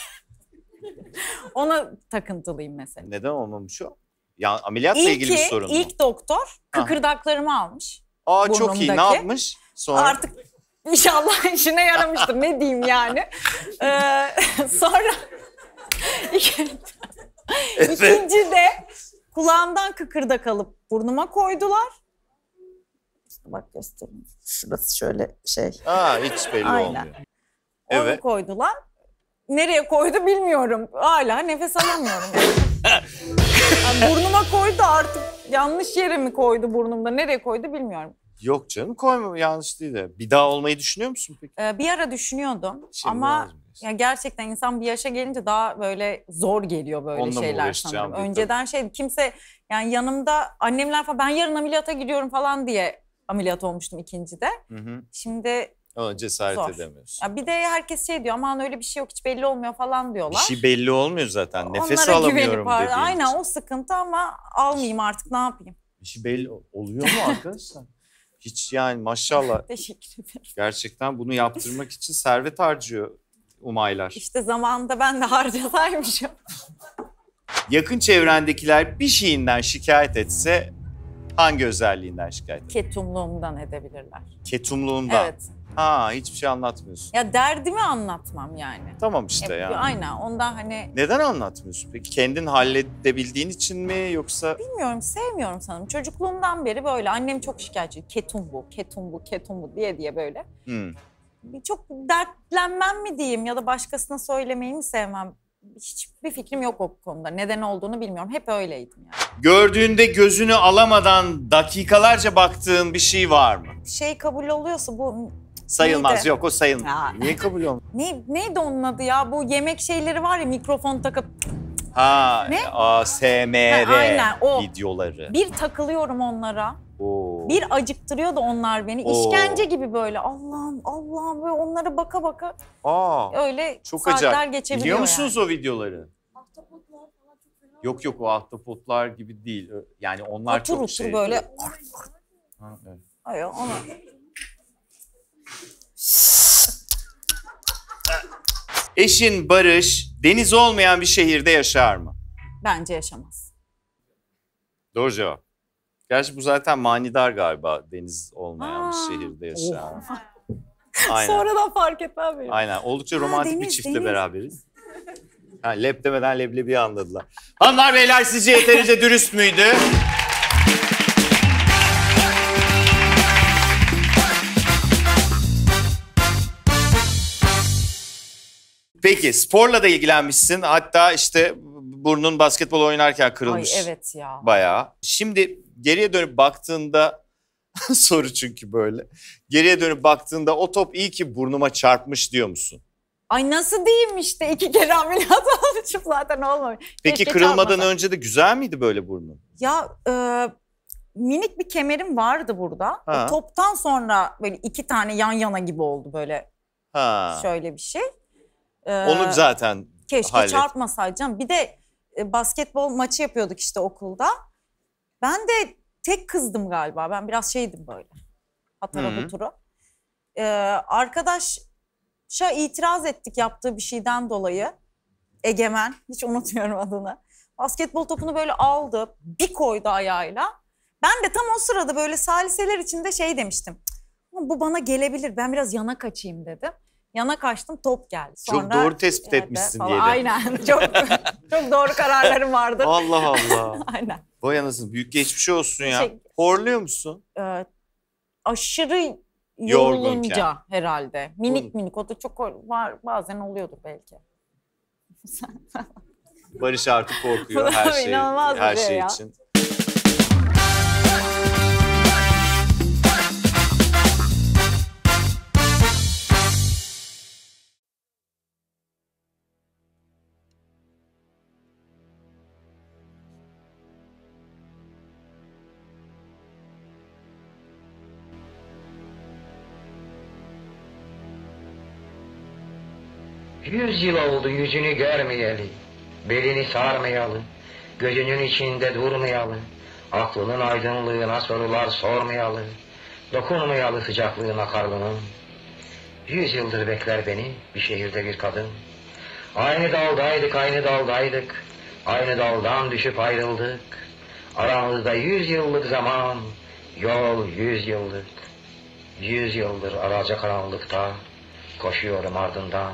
Ona takıntılıyım mesela. Neden olmamış o? Ya ameliyatla ilgili bir İlki, sorun mu? ilk doktor kıkırdaklarımı almış. Aa çok iyi. Ne burnumdaki. yapmış? Sonra Artık inşallah işine yaramıştır ne diyeyim yani. Ee, sonra iki- ikinci de kulağımdan kıkırdak alıp burnuma koydular. İşte bak göstereyim. Şurası şöyle şey. Aa, hiç belli Aynen. olmuyor. Onu Evet. koydular. Nereye koydu bilmiyorum. Hala nefes alamıyorum. Yani burnuma koydu artık. Yanlış yere mi koydu burnumda? Nereye koydu bilmiyorum. Yok canım koyma yanlış değil de. Bir daha olmayı düşünüyor musun peki? Ee, bir ara düşünüyordum Şimdi ama lazım diyorsun. ya gerçekten insan bir yaşa gelince daha böyle zor geliyor böyle Onunla mı şeyler uğraşacağım sanırım. diye, Önceden şey kimse yani yanımda annemler falan ben yarın ameliyata gidiyorum falan diye ameliyat olmuştum ikincide. Hı hı. Şimdi Ama cesaret Zor. edemiyorsun. ya bir de herkes şey diyor aman öyle bir şey yok hiç belli olmuyor falan Bir diyorlar. şey belli olmuyor zaten. Nefes Onlara alamıyorum güvenip var. dediğin Aynen için. o sıkıntı ama almayayım artık ne yapayım. Bir şey belli oluyor mu arkadaşlar? Hiç yani maşallah Teşekkür ederim. gerçekten bunu yaptırmak için servet harcıyor Umaylar. İşte zamanında ben de harcasaymışım. Yakın çevrendekiler bir şeyinden şikayet etse hangi özelliğinden şikayet eder? Ketumluğumdan edebilirler. Ketumluğundan. Evet. Ha, hiçbir şey anlatmıyorsun. Ya derdimi anlatmam yani. Tamam işte Hep- yani. Aynen ondan hani Neden anlatmıyorsun peki? Kendin halledebildiğin için mi yoksa? bilmiyorum sevmiyorum sanırım. Çocukluğumdan beri böyle annem çok şikayetçi. Ketum bu, ketum bu, ketum bu diye diye böyle. Hmm. Bir Çok dertlenmem mi diyeyim ya da başkasına söylemeyi mi sevmem hiçbir fikrim yok o konuda. Neden olduğunu bilmiyorum. Hep öyleydim yani. Gördüğünde gözünü alamadan dakikalarca baktığın bir şey var mı? Bir şey kabul oluyorsa bu Sayılmaz. neydi? Yok o sayılmaz. Ya. Niye kabul olmaz? Ne, neydi onun adı ya? Bu yemek şeyleri var ya, mikrofon takıp Ha, Ne? A S M R Ha, aynen, o. videoları. bir takılıyorum onlara. Oo. Bir acıktırıyor da onlar beni. Oo. İşkence gibi böyle. Allah'ım Allah'ım böyle onlara baka baka Aa, öyle çok saatler acayip. geçebiliyor Biliyor musunuz yani. o videoları? Ahtapotlar falan çok fena. Yok yok o ahtapotlar gibi değil. Yani onlar Otur çok otur şey. böyle. Ha, evet. Ay, ona. Eşin Barış deniz olmayan bir şehirde yaşar mı? Bence yaşamaz. Doğru cevap. Gerçi bu zaten manidar galiba, deniz olmayan Aa, bir şehirde yaşar. oha. Aynen. Sonradan fark etmem benim. Aynen. Oldukça Ha, romantik bir deniz, çiftle deniz. beraberiz. Ha, lep demeden leblebiyi anladılar. Hanımlar beyler, sizce yeterince dürüst müydü? Peki sporla da ilgilenmişsin. Hatta işte burnun basketbol oynarken kırılmış. Ay evet ya. Bayağı. Şimdi geriye dönüp baktığında soru çünkü böyle. Geriye dönüp baktığında o top iyi ki burnuma çarpmış diyor musun? Ay nasıl diyeyim işte, iki kere ameliyat olmuşum zaten olmamış. Peki Keşke kırılmadan çarpmasa. önce de güzel miydi böyle burnun? Ya e, minik bir kemerim vardı burada. Ha. O toptan sonra böyle iki tane yan yana gibi oldu böyle Ha. şöyle bir şey. E, Onu zaten Keşke hallet. çarpmasaydım. Bir de e, basketbol maçı yapıyorduk işte okulda. Ben de tek kızdım galiba. Ben biraz şeydim böyle. Atara Hı hı. buturu. E, arkadaşa itiraz ettik yaptığı bir şeyden dolayı. Egemen. Hiç unutmuyorum adını. Basketbol topunu böyle aldı. Bir koydu ayağıyla. Ben de tam o sırada böyle saliseler içinde şey demiştim. "Ama bu bana gelebilir. Ben biraz yana kaçayım" dedim. Yana kaçtım, top geldi. Çok doğru tespit yerde etmişsin falan. diyelim. Aynen. Çok çok doğru kararlarım vardır. Allah Allah. Aynen. Vay anasını, büyük geçmiş olsun ya. Şey- Horluyor musun? Ee, aşırı Yorgunken. yorulunca herhalde. Minik Oğlum. minik. O da çok var, bazen oluyordur belki. Barış artık korkuyor her şey, İnanılmaz bir her şey şey ya. için. Yüz yıl oldu yüzünü görmeyeli, belini sarmayalı, gözünün içinde durmayalı, aklının aydınlığına sorular sormayalı, dokunmayalı sıcaklığına karnının. Yüz yıldır bekler beni bir şehirde bir kadın. Aynı daldaydık, aynı daldaydık, aynı daldan düşüp ayrıldık. Aramızda yüz yıllık zaman, yol yüz yıllık. Yüz yıldır alacakaranlıkta, koşuyorum ardından.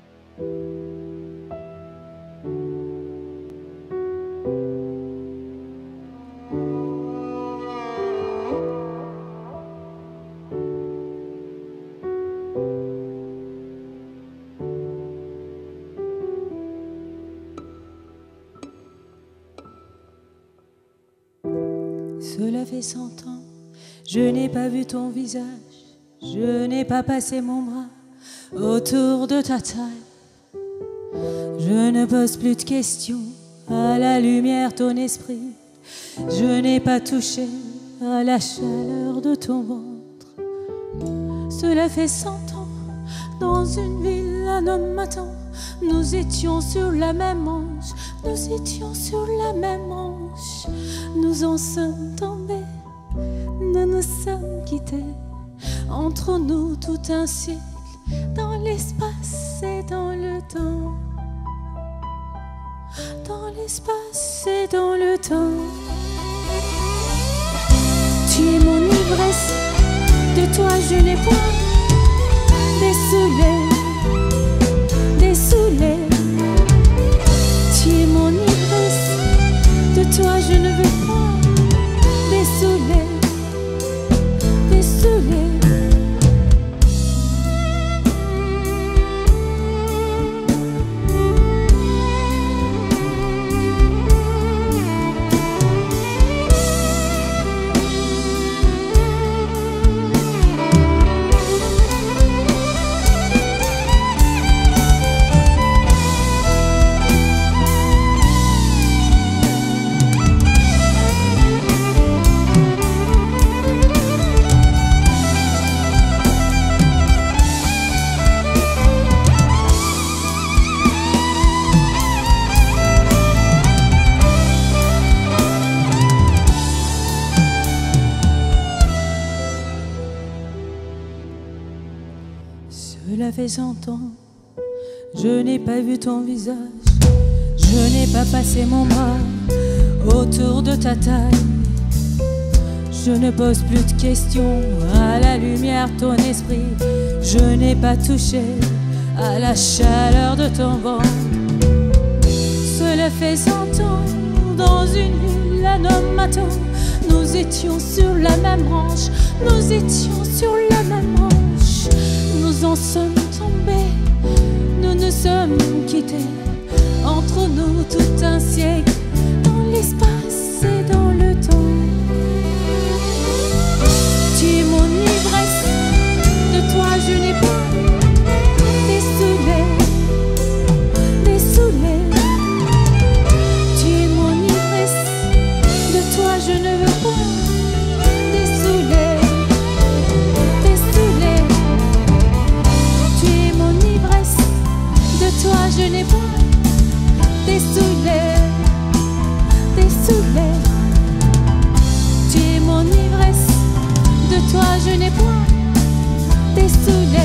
Cela fait cent ans, je n'ai pas vu ton visage, je n'ai pas passé mon bras autour de ta taille. Je ne pose plus de questions à la lumière ton esprit, je n'ai pas touché à la chaleur de ton ventre. Cela fait cent ans, dans une ville un homme m'attend, nous étions sur la même hanche, nous étions sur la même hanche. Nous en sommes tombés, nous nous sommes quittés. Entre nous tout un siècle, dans l'espace et dans le temps. Dans l'espace et dans le temps. Tu es mon ivresse, de toi je n'ai point désoulé, désoulé. Tu es mon ivresse, de toi je ne veux pas désoulé, désoulé. Cela fait cent ans, je n'ai pas vu ton visage. Je n'ai pas passé mon bras autour de ta taille. Je ne pose plus de questions à la lumière de ton esprit. Je n'ai pas touché à la chaleur de ton vent. Cela fait cent ans, dans une ville, un homme m'attend. Nous étions sur la même branche, nous étions sur la même branche. Nous en sommes tombés, nous nous sommes quittés. Entre nous tout un siècle, dans l'espace et dans le temps. Tu es mon ivresse, de toi je n'ai pas dessoulé, dessoulé. Tu es mon ivresse, de toi je ne veux pas dessoulé, dessoulé. Tu es mon ivresse, de toi je n'ai pas dessoulé, dessoulé. Tu es mon ivresse, de toi je n'ai point dessoulé.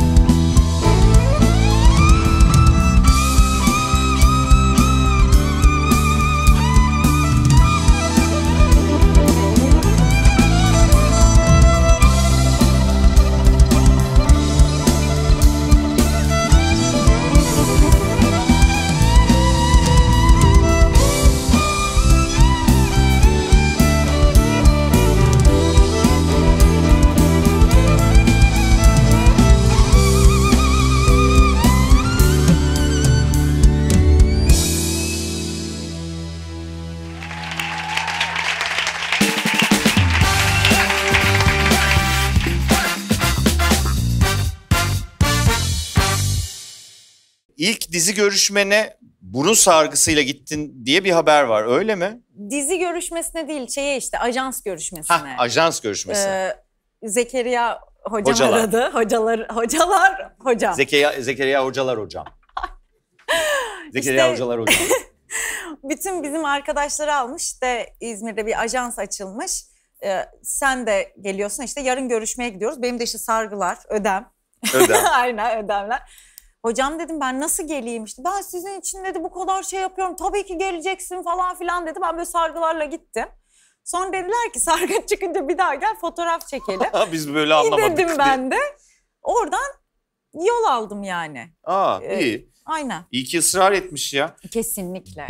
İlk dizi görüşmene burun sargısıyla gittin diye bir haber var, öyle mi? Dizi görüşmesine değil, şeye işte ajans görüşmesine. Hah, ajans görüşmesi. Ee, Zekeriya hocam Hocalar. aradı. Hocalar, hocalar, hocam. Zekeriya, Zekeriya Hocalar Hocam. Zekeriya İşte- Hocalar Hocam. Bütün bizim arkadaşları almış, işte İzmir'de bir ajans açılmış. Ee, sen de geliyorsun, işte yarın görüşmeye gidiyoruz. Benim de işte sargılar, ödem. Ödem. Aynen, ödemler. Hocam dedim, ben nasıl geleyim işte. Ben sizin için dedi bu kadar şey yapıyorum. Tabii ki geleceksin falan filan dedi. Ben böyle sargılarla gittim. Sonra dediler ki sargı çıkınca bir daha gel fotoğraf çekelim. Biz böyle İyi anlamadık. dedim diye. ben de. Oradan yol aldım yani. Aa, Ee, iyi. Aynen. İyi ki ısrar etmiş ya. Kesinlikle.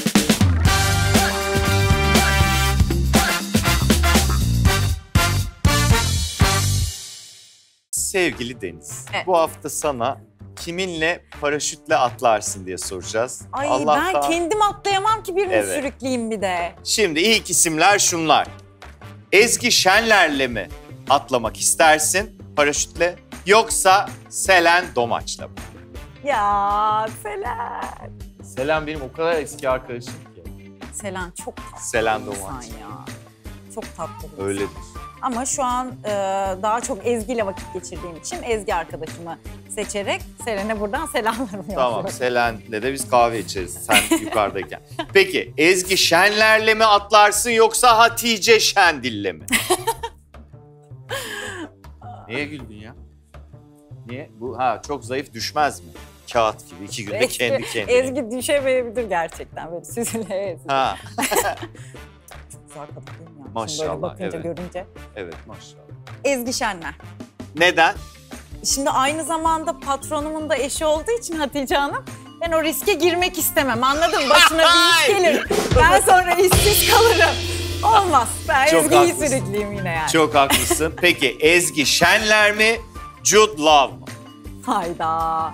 Sevgili Deniz, Evet. bu hafta sana kiminle paraşütle atlarsın diye soracağız. Ay Allah'tan- ben kendim atlayamam ki, birini Evet. sürükleyeyim bir de. Şimdi ilk isimler şunlar. Ezgi Şenler'le mi atlamak istersin paraşütle, yoksa Selen Domaç'la mı? Ya Selen. Selen benim o kadar eski arkadaşım ki. Selen çok tatlı Selen bir insan Domaç. ya. Çok tatlı bir insan. Öyledir. Ama şu an e, daha çok Ezgi ile vakit geçirdiğim için Ezgi arkadaşımı seçerek Selen'e buradan selamlarımı Tamam, yolluyorum. Selen'le de biz kahve içeriz sen yukarıdayken. Peki Ezgi Şenler'le mi atlarsın, yoksa Hatice Şendil'le mi? Niye güldün ya? Niye? Bu ha çok zayıf düşmez mi? Kağıt gibi iki günde Ezgi, kendi kendine. Ezgi düşemeyebilir gerçekten, böyle süzüle Ezgi. Ha, Çok güzel kadın değil mi ya? Şimdi Maşallah, böyle bakınca, evet. görünce. evet maşallah. Ezgi Şenler. Neden? Şimdi aynı zamanda patronumun da eşi olduğu için Hatice Hanım, ben o riske girmek istemem, anladın mı? Başına bir iş gelir, ben sonra işsiz kalırım. Olmaz, ben Çok Ezgi'yi haklısın. sürükleyeyim yine yani. Çok haklısın. Peki Ezgi Şenler mi, Jude Law mı? Hayda.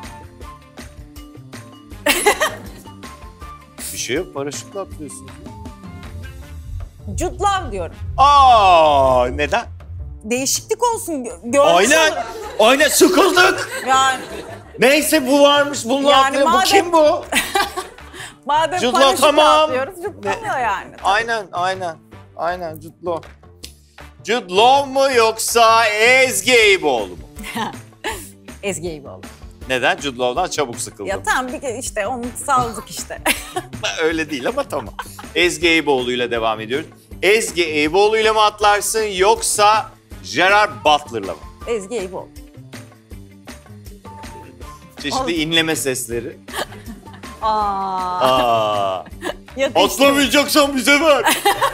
Bir şey yok, paraşütle atlıyorsun. Jude Law diyorum. Aa, neden? Değişiklik olsun. gö- Görmüş Aynen, olur. aynen sıkıldık. Yani Neyse bu varmış, bununla Yani atlıyor. Bu madem- kim bu? madem Jude Law, paraşütle tamam. atlıyoruz, Jude Law yani. Aynen, aynen. Aynen Jude Law. Jude Law mu yoksa Ezgi Eyüboğlu mu? Ezgi Eyüboğlu. Neden? Jude Law'dan çabuk sıkıldım. Ya tamam, bir işte onu saldık işte. Öyle değil ama tamam. Ezgi Eyüboğlu ile devam ediyoruz. Ezgi Eyüboğlu ile mi atlarsın, yoksa Gerard Butler'la mı? Ezgi Eyüboğlu. Çeşitli inleme sesleri. Aa. Aa. Yakıştı. Atlamayacaksan bize ver.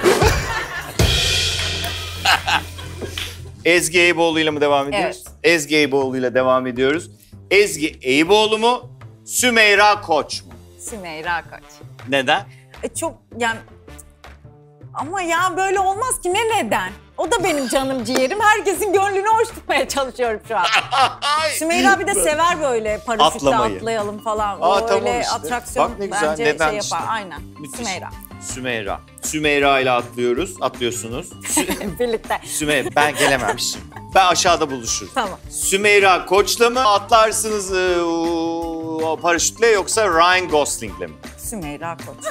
Ezgi Eyüboğlu ile mi devam ediyoruz? Evet. Ezgi Eyüboğlu ile devam ediyoruz. Ezgi Eyüboğlu mu? Sümeyra Koç mu? Sümeyra Koç. Neden? E çok yani ama ya böyle olmaz ki, ne neden? O da benim canım ciğerim. Herkesin gönlünü hoş tutmaya çalışıyorum şu an. Sümeyra bir de sever böyle paraşütle Atlamayı. atlayalım falan. Aa, o tamam öyle işte. atraksiyon Bak ne güzel, bence neden şey işte. yapar. Aynen. Müthiş. Sümeyra. Sümeyra. Sümeyra ile atlıyoruz. Atlıyorsunuz. Sü- Birlikte. Sümeyra. Ben gelemem şimdi. Ben aşağıda buluşuruz. Tamam. Sümeyra Koç'la mı atlarsınız e, o paraşütle yoksa Ryan Gosling'le mi? Sümeyra Koç.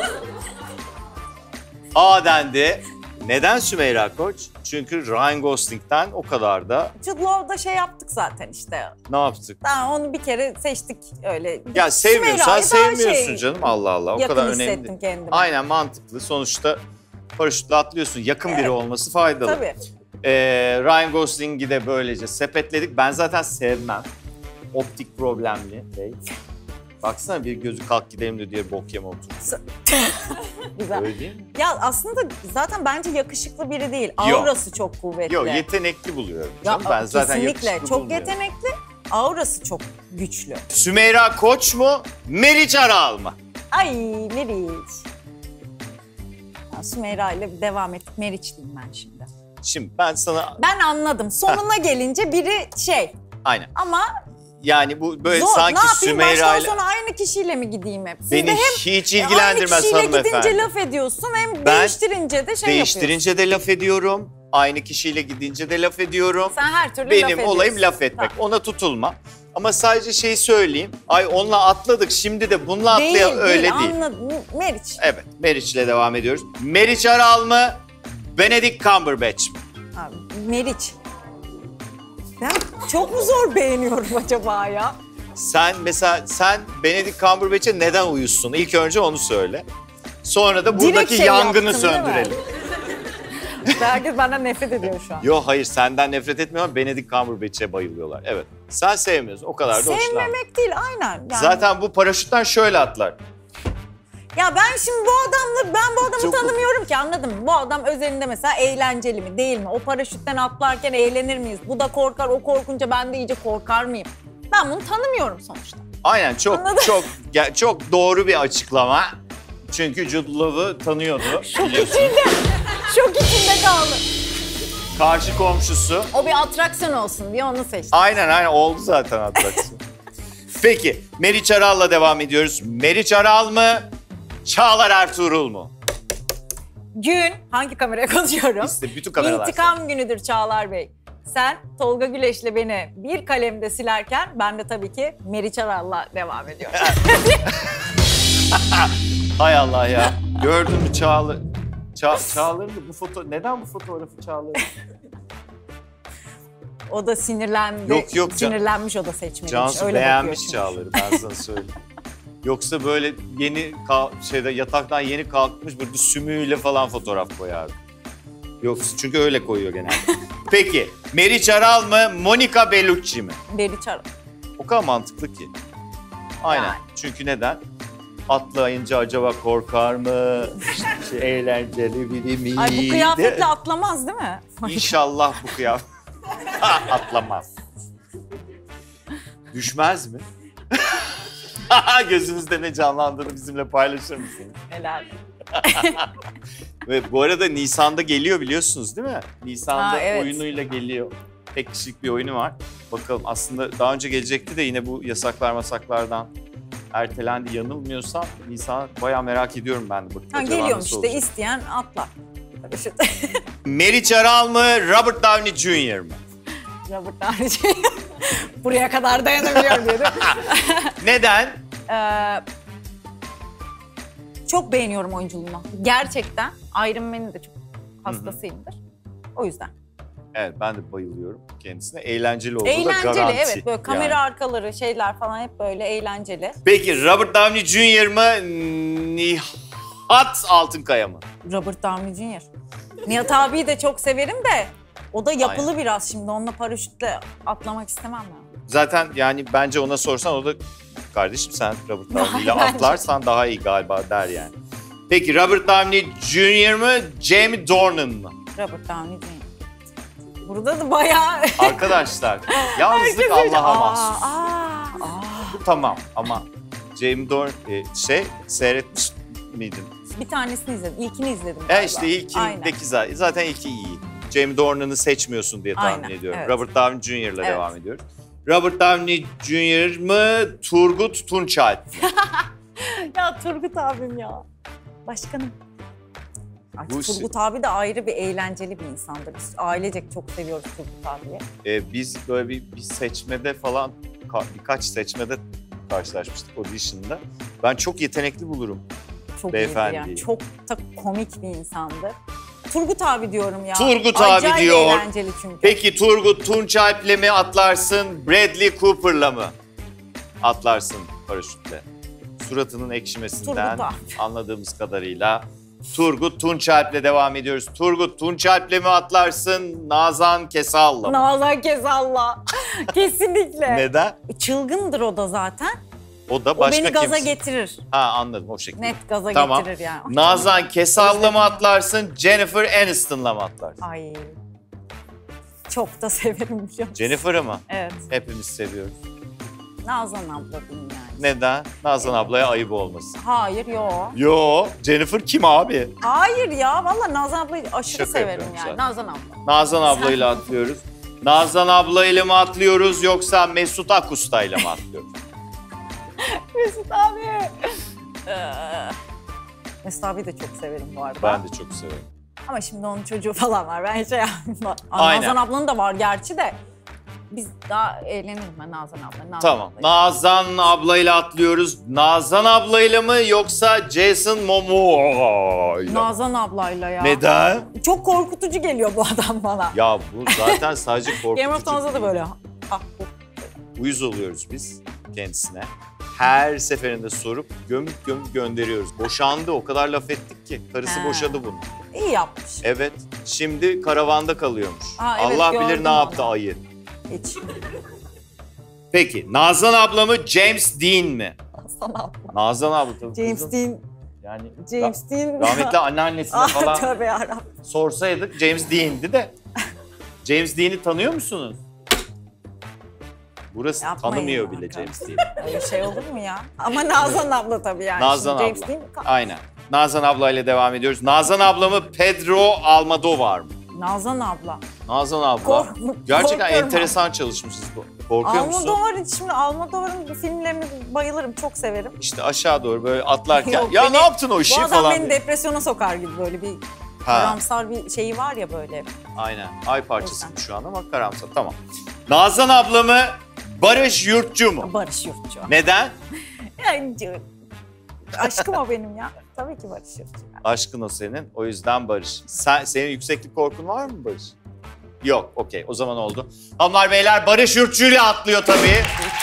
A dendi. Neden Sümeyra Koç? Çünkü Ryan Gosling'den o kadar da Jude Law'da şey yaptık zaten işte. ne yaptık? Daha onu bir kere seçtik öyle. Ya sevmiyorsan Sümeyra daha sevmiyorsun şey, canım. Allah Allah o yakın kadar hissettim önemli. kendimi. Aynen mantıklı. Sonuçta paraşütle atlıyorsun. Yakın biri olması faydalı. Tabii. Ee, Ryan Gosling'i de böylece sepetledik. Ben zaten sevmem. Optik problemli bey. Baksana bir gözü kalk gidelim de diye bok yeme oturuyor. Güzel. Öyle değil mi? Ya aslında zaten bence yakışıklı biri değil. Yok. Aurası çok kuvvetli. Yok yetenekli buluyorum. Ya, Canım. Ben zaten kesinlikle yakışıklı çok bulmuyorum. yetenekli. Aurası çok güçlü. Sümeyra Koç mu? Meriç Aral mı? Ay Meriç. Ya, Sümeyra ile devam ettik. Meriç diyeyim ben şimdi. Şimdi ben sana... Ben anladım. Sonuna gelince biri şey Aynen. ama Yani bu böyle zor. sanki Ne yapayım, Sümeyra baştan ile... sona aynı kişiyle mi gideyim hep? Siz Beni de hem hiç e, ilgilendirmez aynı kişiyle hanımefendi. gidince laf ediyorsun hem Ben değiştirince de şey Değiştirince de laf ediyorum. Aynı kişiyle gidince de laf ediyorum. yapıyorsun. Sen her türlü laf Benim ediyorsun. olayım laf etmek. Tamam. Ona tutulma. Ama sadece şeyi söyleyeyim. Ay onunla atladık şimdi de bununla Değil, atlayalım. Öyle değil. Anladım. Meriç. Evet. Meriç'le devam ediyoruz. Meriç Aral mı? Benedict Cumberbatch mi? Abi, Meriç. Ben çok mu zor beğeniyorum acaba ya? Sen mesela sen Benedict Cumberbatch'e neden uyusun? İlk önce onu söyle. Sonra da buradaki Direkt şey yangını yaptın, değil mi? söndürelim. Herkes benden nefret ediyor şu an. Yok hayır senden nefret etmiyorum ama Benedict Cumberbatch'e bayılıyorlar. Evet. Sen sevmiyorsun. O kadar da hoşlanmıyor. Sevmemek değil aynen. Yani. Zaten bu paraşütten şöyle atlar. Ya ben şimdi bu adamla, ben bu adamı Çok- tanımıyorum ki, anladın mı? Bu adam özelinde mesela eğlenceli mi değil mi? O paraşütten atlarken eğlenir miyiz? Bu da korkar, o korkunca ben de iyice korkar mıyım? Ben bunu tanımıyorum sonuçta. Aynen çok Anladım. çok ge- çok doğru bir açıklama. Çünkü Jude Law'ı tanıyordu biliyorsun. Şok içinde kaldı. Karşı komşusu. O bir atraksiyon olsun diye onu seçtim. Aynen aynen oldu zaten atraksiyon. Peki Meriç Aral'la devam ediyoruz. Meriç Aral mı? Çağlar Ertuğrul mu? Gün, hangi kameraya konuşuyorum? İşte bütün kameralar. İntikam günüdür Çağlar Bey. Sen Tolga Güleş'le beni bir kalemde silerken ben de tabii ki Meriç Aral'la devam ediyorum. Hay Allah ya. Gördün mü Çağlar? Ça Çağlar'ın da bu foto... Neden bu fotoğrafı Çağlar'ın? O da sinirlendi. Yok, yok, Can- Sinirlenmiş o da seçmeni. Cansu Öyle beğenmiş bakıyor Çağlar'ı ben sana söyleyeyim. Yoksa böyle yeni kal- şeyde yataktan yeni kalkmış böyle sümüğüyle falan fotoğraf koyardı. Yoksa çünkü öyle koyuyor genelde. Peki Meriç Aral mı Monica Bellucci mi? çünkü. Meriç Aral. O kadar mantıklı ki. Aynen. Yani. Çünkü neden? Atlayınca acaba korkar mı? İşte şey, eğlenceli biri mi? Ay bu kıyafetle atlamaz değil mi? İnşallah bu kıyafet. Atlamaz. Düşmez mi? Gözünüzde ne canlandığını bizimle paylaşır mısınız? Helal. Ve bu arada Nisan'da geliyor biliyorsunuz değil mi? Nisan'da Ha, evet. oyunuyla geliyor. Tek kişilik bir oyunu var. Bakalım aslında daha önce gelecekti de yine bu yasaklar masaklardan ertelendi yanılmıyorsam. Nisan bayağı merak ediyorum ben de. Bakın Ha, acaba geliyormuş nasıl işte olacak? isteyen atlar. Paraşüt. Meriç Aral mı Robert Downey Junior mı? Robert Downey Junior Buraya kadar dayanabiliyor diyor değil mi? Neden? Ee, çok beğeniyorum oyunculuğunu. Gerçekten Iron Man'in de çok hastasıyımdır. O yüzden. Evet ben de bayılıyorum kendisine. Eğlenceli olduğu da Eğlenceli garanti. evet, böyle kamera yani. arkaları şeyler falan hep böyle eğlenceli. Peki Robert Downey Junior mı Nihat Altınkaya mı? Robert Downey Junior Nihat abiyi de çok severim de o da yapılı biraz şimdi. Onunla paraşütle atlamak istemem ben. Zaten yani bence ona sorsan o da kardeşim sen Robert Downey ile atlarsan daha iyi galiba der yani. Peki Robert Downey Junior mı Jamie Dornan mı? Robert Downey Junior Burada da bayağı... Arkadaşlar yalnızlık Allah'a mahsus. Aa, aa, aa. Bu tamam ama Jamie Dornan e, şey seyretmiş miydin? Bir tanesini izledim. İlkini izledim galiba. E işte ilkindeki zaten, zaten ilki iyi. Jamie Dornan'ı seçmiyorsun diye tahmin Aynen, ediyorum. evet. Robert Downey Junior'la Evet. devam ediyoruz. Robert Downey Junior mı Turgut Tunçalp mı? Ya Turgut abim ya. Başkanım. Ay, Bu Turgut abi de ayrı bir eğlenceli bir insandır. Biz ailecek çok seviyoruz Turgut abiyi. Ee, biz böyle bir, bir seçmede falan ka- birkaç seçmede karşılaşmıştık audition'da. Ben çok yetenekli bulurum. Çok Beyefendi. iyiydi yani. Çok da komik bir insandı. Turgut abi diyorum ya. Turgut abi Acayip diyor. eğlenceli çünkü. Peki Turgut Tunçalp'le mi atlarsın, Bradley Cooper'la mı atlarsın paraşütle? Suratının ekşimesinden Turgut abi. anladığımız kadarıyla Turgut Tunçalp'le devam ediyoruz. Turgut Tunçalp'le mi atlarsın, Nazan Kesal'la mı? Nazan Kezal'la. Kesinlikle. Neden? Çılgındır o da zaten. O da O başka beni gaza kimse. getirir. Ha anladım o şekilde. Net gaza Tamam. getirir yani. Ay, Nazan Kesal'la mı atlarsın, Jennifer Aniston'la mı atlarsın? Ay. Çok da severim biliyor musun? Jennifer'ı mı? Evet. Hepimiz seviyoruz. Nazan abla diyeyim yani. Neden? Nazan ablaya ayıp olmasın. Hayır yo. Yo, Jennifer kim abi? Hayır ya valla Nazan ablayı aşırı Şaka severim yapıyorum yani. zaten. Nazan abla. Nazan ablayla atlıyoruz. Nazan ablayla mı atlıyoruz yoksa Mesut Akusta'yla mı atlıyoruz? Mesut abi. Ee, Mesut abi de çok severim bu arada. Ben de çok severim. Ama şimdi onun çocuğu falan var. Ben şey yapmam. Aynen. Nazan ablanın da var gerçi de. Biz daha eğlenirim ben Nazan abla. Nazan Tamam. ablayla. Nazan ablayla atlıyoruz. Nazan ablayla mı yoksa Jason Momoa'yla mı? Nazan ablayla ya. Neden? Çok korkutucu geliyor bu adam bana. Ya bu zaten sadece korkutucu. Game of Thrones'da da böyle. Ah, bu. Uyuz oluyoruz biz kendisine. Her seferinde sorup gömüp gömüp gönderiyoruz. Boşandı, o kadar laf ettik ki. Karısı He. boşadı bunu. İyi yapmış. Evet, şimdi karavanda kalıyormuş. Aa, evet, Allah bilir gördüm ne yaptı onu. ayı. Hiç. Peki, Nazan abla mı, James Dean mi? Nazan abla. Nazan abla tabii. James kızım. Dean. Yani James Dean. rahmetli anneannesine Ah, falan tövbe yarabbim. sorsaydık James Dean'di de. James Dean'i tanıyor musunuz? Burası Yapmayın tanımıyor ya, bile kanka. James Dean'i. Öyle şey olur mu ya? Ama Nazan abla tabii yani. Nazan Şimdi James abla. Dean. Aynen. Nazan ablayla devam ediyoruz. Nazan abla mı, Pedro Almodovar mı? Nazan abla. Nazan abla. Kork- Gerçekten korkuyorum. enteresan çalışmışız bu. Korkuyor musun? Almodovar şimdi Almodovar'ın filmlerini bayılırım, çok severim. İşte aşağı doğru böyle atlarken Yok, ya beni- ne yaptın o işi Bu adam falan. beni diye. depresyona sokar gibi böyle bir Ha, karamsar bir şeyi var ya böyle. aynen. Ay parçası O yüzden. bu şu an ama karamsar. Tamam. Nazan abla mı, Barış Yurtçu mu? Barış Yurtçu. Neden? Yani, aşkım o benim ya. Tabii ki Barış Yurtçu. Aşkın o senin. O yüzden Barış. Sen, senin yükseklik korkun var mı Barış? Yok. Okey. O zaman oldu. Hanımlar beyler Barış Yurtçu'yla atlıyor tabii.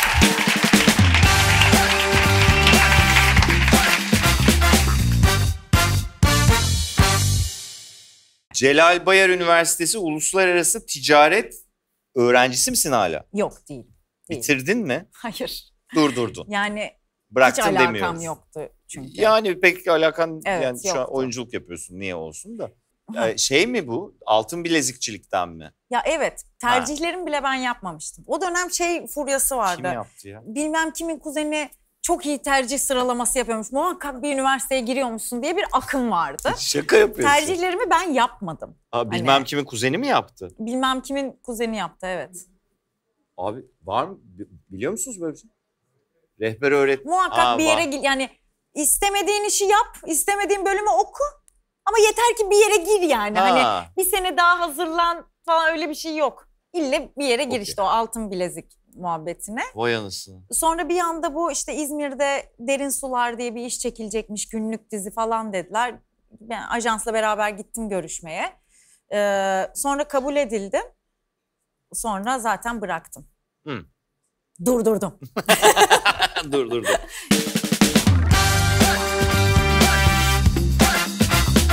Celal Bayar Üniversitesi Uluslararası Ticaret öğrencisi misin hala? Yok değil. değil. Bitirdin mi? Hayır. Durdurdun. Yani Bıraktın hiç alakam demiyoruz. yoktu çünkü. Yani pek alakan Evet, yani şu an yoktu. oyunculuk yapıyorsun niye olsun da. Ee, şey mi bu? Altın bilezikçilikten mi? Ya evet, tercihlerimi bile ben yapmamıştım. O dönem şey furyası vardı. Kim yaptı ya? Bilmem kimin kuzeni çok iyi tercih sıralaması yapıyormuş. Muhakkak bir üniversiteye giriyormuşsun diye bir akım vardı. Şaka yapıyorsun. Tercihlerimi ben yapmadım. Ha, bilmem Hani- kimin kuzeni mi yaptı? Bilmem kimin kuzeni yaptı, evet. Abi var mı? Bi- Biliyor musunuz böyle bir şey? Rehber öğret. Muhakkak Aa, bir yere var. gir, yani istemediğin işi yap, istemediğin bölümü oku. Ama yeter ki bir yere gir yani. Ha. Hani bir sene daha hazırlan falan, öyle bir şey yok. İlle bir yere gir Okey. işte o altın bilezik muhabbetine. Vay anasını. Sonra bir anda bu işte İzmir'de Derin Sular diye bir iş çekilecekmiş, günlük dizi falan dediler. Ben ajansla beraber gittim görüşmeye. Ee, sonra kabul edildim. Sonra zaten bıraktım. Hı. Durdurdum. dur dur dur.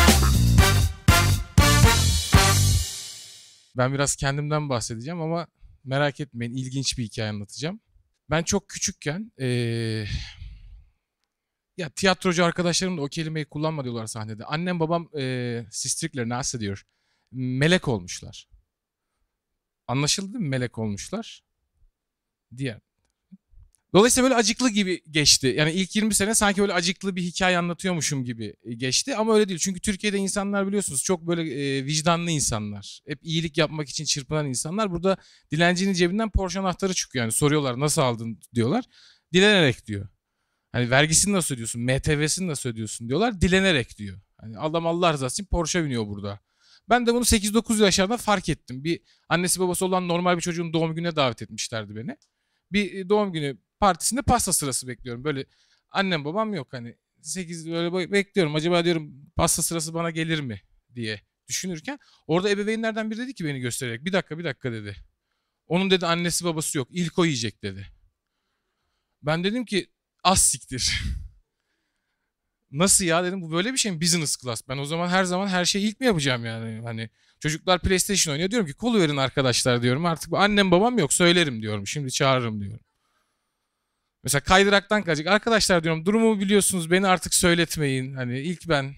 Ben biraz kendimden bahsedeceğim ama Merak etmeyin, ilginç bir hikaye anlatacağım. Ben çok küçükken ee, ya tiyatrocu arkadaşlarım da o kelimeyi kullanma diyorlar sahnede. Annem babam ee, sistrikler nasıl diyor? Melek olmuşlar. Anlaşıldı değil mi? Melek olmuşlar. Diğer. Dolayısıyla böyle acıklı gibi geçti. Yani ilk yirmi sene sanki böyle acıklı bir hikaye anlatıyormuşum gibi geçti. Ama öyle değil. Çünkü Türkiye'de insanlar biliyorsunuz çok böyle e, vicdanlı insanlar. Hep iyilik yapmak için çırpınan insanlar. Burada dilencinin cebinden Porsche anahtarı çıkıyor. Yani soruyorlar nasıl aldın diyorlar. Dilenerek diyor. Hani vergisini nasıl ödüyorsun? M T V'sini nasıl ödüyorsun diyorlar. Dilenerek diyor. Hani adam Allah rızası için Porsche biniyor burada. Ben de bunu sekiz dokuz yaşlarında fark ettim. Bir annesi babası olan normal bir çocuğun doğum gününe davet etmişlerdi beni. Bir doğum günü partisinde pasta sırası bekliyorum. Böyle annem babam yok hani sekiz böyle bekliyorum. Acaba diyorum pasta sırası bana gelir mi diye düşünürken orada ebeveynlerden biri dedi ki beni göstererek bir dakika bir dakika dedi. Onun dedi annesi babası yok. İlk o yiyecek dedi. Ben dedim ki az siktir. Nasıl ya dedim bu böyle bir şey mi? Business class. Ben o zaman her zaman her şeyi ilk mi yapacağım yani? Hani çocuklar PlayStation oynuyor diyorum ki kolu verin arkadaşlar diyorum. Artık annem babam yok söylerim diyorum. Şimdi çağırırım diyorum. Mesela kaydıraktan kaçacak. Arkadaşlar diyorum durumumu biliyorsunuz beni artık söyletmeyin. Hani ilk ben.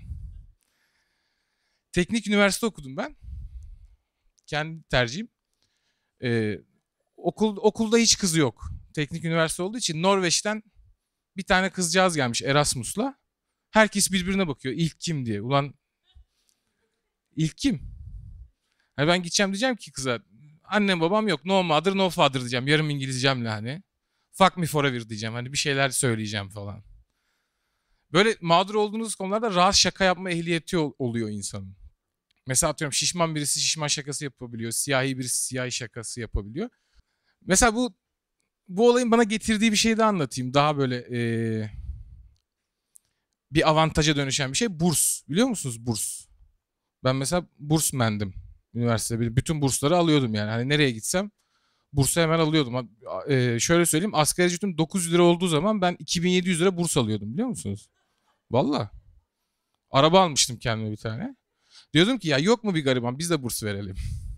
Teknik üniversite okudum ben. Kendi tercihim. Ee, okul, okulda hiç kızı yok. Teknik üniversite olduğu için Norveç'ten bir tane kızcağız gelmiş Erasmus'la. Herkes birbirine bakıyor. İlk kim diye. Ulan ilk kim? Hani ben gideceğim diyeceğim ki kıza annem babam yok. No mother no father diyeceğim. Yarım İngilizcemle hani. Fuck me forever diyeceğim. Hani bir şeyler söyleyeceğim falan. Böyle mağdur olduğunuz konularda rahat şaka yapma ehliyeti oluyor insanın. Mesela atıyorum şişman birisi şişman şakası yapabiliyor. Siyahi birisi siyahi şakası yapabiliyor. Mesela bu bu olayın bana getirdiği bir şey de anlatayım. Daha böyle ee, bir avantaja dönüşen bir şey. Burs. Biliyor musunuz burs? Ben mesela bursmendim. Üniversitede bütün bursları alıyordum yani. Hani nereye gitsem bursu hemen alıyordum. Ee, şöyle söyleyeyim asgari ücretim dokuz yüz lira olduğu zaman ben iki bin yedi yüz lira burs alıyordum biliyor musunuz? Vallahi. Araba almıştım kendime bir tane. Diyordum ki ya yok mu bir gariban biz de burs verelim.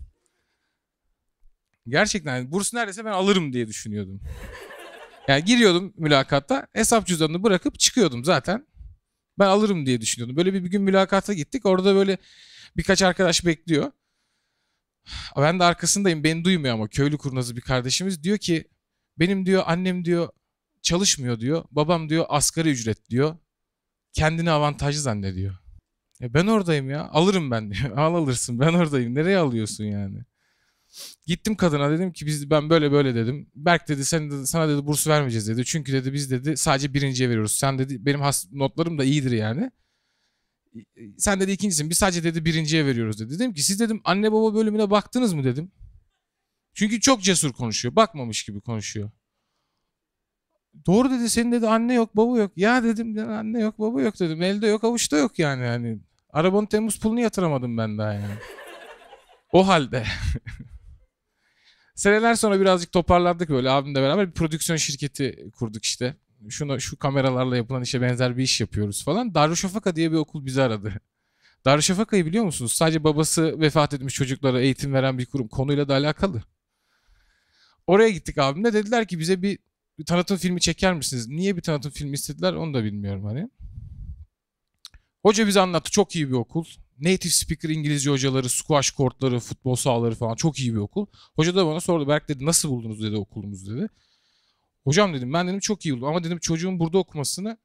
Gerçekten yani burs neredeyse ben alırım diye düşünüyordum. Yani giriyordum mülakatta hesap cüzdanını bırakıp çıkıyordum zaten. Ben alırım diye düşünüyordum. Böyle bir, bir gün mülakata gittik. Orada böyle birkaç arkadaş bekliyor. Ben de arkasındayım. Beni duymuyor ama köylü kurnazı bir kardeşimiz. Diyor ki benim diyor annem diyor çalışmıyor diyor. Babam diyor asgari ücret diyor. Kendini avantajlı zannediyor. E ben oradayım ya. Alırım ben diyor. Al alırsın ben oradayım. Nereye alıyorsun yani? Gittim kadına dedim ki biz ben böyle böyle dedim. Berk dedi sen dedi, sana dedi burs vermeyeceğiz dedi. Çünkü dedi biz dedi sadece birinciye veriyoruz. Sen dedi benim has, notlarım da iyidir yani. Sen dedi ikincisin. Biz sadece dedi birinciye veriyoruz dedi. Dedim ki siz dedim anne baba bölümüne baktınız mı dedim. Çünkü çok cesur konuşuyor. Bakmamış gibi konuşuyor. Doğru dedi senin dedi anne yok baba yok. Ya dedim anne yok baba yok dedim. Elde yok avuçta yok yani. yani. Arabanın Temmuz pulunu yatıramadım ben daha yani. O halde. Seneler sonra birazcık toparlandık böyle abimle beraber bir prodüksiyon şirketi kurduk işte. Şuna, şu kameralarla yapılan işe benzer bir iş yapıyoruz falan. Darüşşafaka diye bir okul bizi aradı. Darüşşafaka'yı biliyor musunuz? Sadece babası vefat etmiş çocuklara eğitim veren bir kurum. Konuyla da alakalı. Oraya gittik abimle. Dediler ki bize bir, bir tanıtım filmi çeker misiniz? Niye bir tanıtım filmi istediler onu da bilmiyorum hani. Hoca bize anlattı. Çok iyi bir okul. Native speaker İngilizce hocaları, squash kortları, futbol sahaları falan çok iyi bir okul. Hoca da bana sordu. Berk dedi nasıl buldunuz dedi okulumuzu dedi. Hocam dedim ben dedim çok iyi buldum ama dedim çocuğun burada okumasını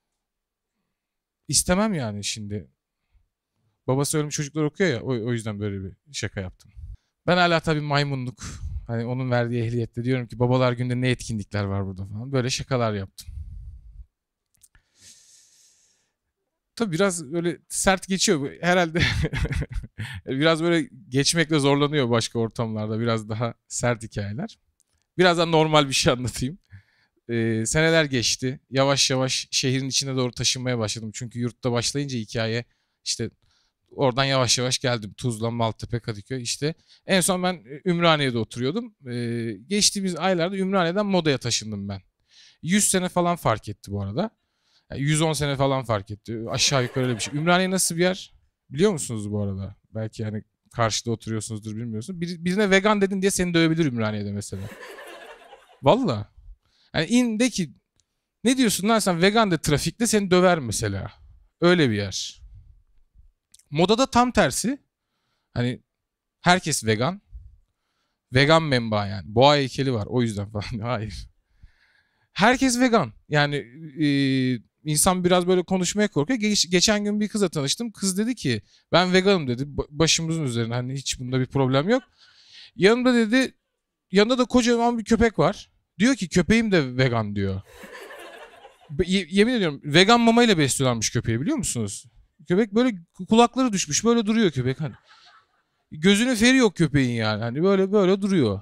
istemem yani şimdi. Babası ölmüş çocuklar okuyor ya o, o yüzden böyle bir şaka yaptım. Ben hala tabii maymunluk hani onun verdiği ehliyetle diyorum ki babalar günde ne etkinlikler var burada falan böyle şakalar yaptım. Tabii biraz böyle sert geçiyor herhalde. Biraz böyle geçmekle zorlanıyor başka ortamlarda biraz daha sert hikayeler. Birazdan normal bir şey anlatayım. Ee, seneler geçti. Yavaş yavaş şehrin içine doğru taşınmaya başladım. Çünkü yurtta başlayınca hikaye işte oradan yavaş yavaş geldim. Tuzla, Maltepe, Kadıköy işte. En son ben Ümraniye'de oturuyordum. Ee, geçtiğimiz aylarda Ümraniye'den Moda'ya taşındım ben. yüz sene falan fark etti bu arada. Yani yüz on sene falan fark etti. Aşağı yukarı öyle bir şey. Ümraniye nasıl bir yer? Biliyor musunuz bu arada? Belki yani karşıda oturuyorsunuzdur bilmiyorsun. Bir, birine vegan dedin diye seni dövebilir Ümraniye'de mesela. Valla. Yani in de ki ne diyorsun lan sen vegan de trafikte seni döver mesela. Öyle bir yer. Modada tam tersi. Hani herkes vegan. Vegan memba yani. Boğa heykeli var o yüzden falan. Hayır. Herkes vegan. Yani e, insan biraz böyle konuşmaya korkuyor. Geç, geçen gün bir kızla tanıştım. Kız dedi ki ben veganım dedi. Başımızın üzerine hani hiç bunda bir problem yok. Yanımda dedi yanında da kocaman bir köpek var. Diyor ki köpeğim de vegan diyor. Y- yemin ediyorum vegan mamayla besliyorlarmış köpeği biliyor musunuz? Köpek böyle kulakları düşmüş böyle duruyor köpek hani. Gözünün feri yok köpeğin yani. Hani böyle böyle duruyor.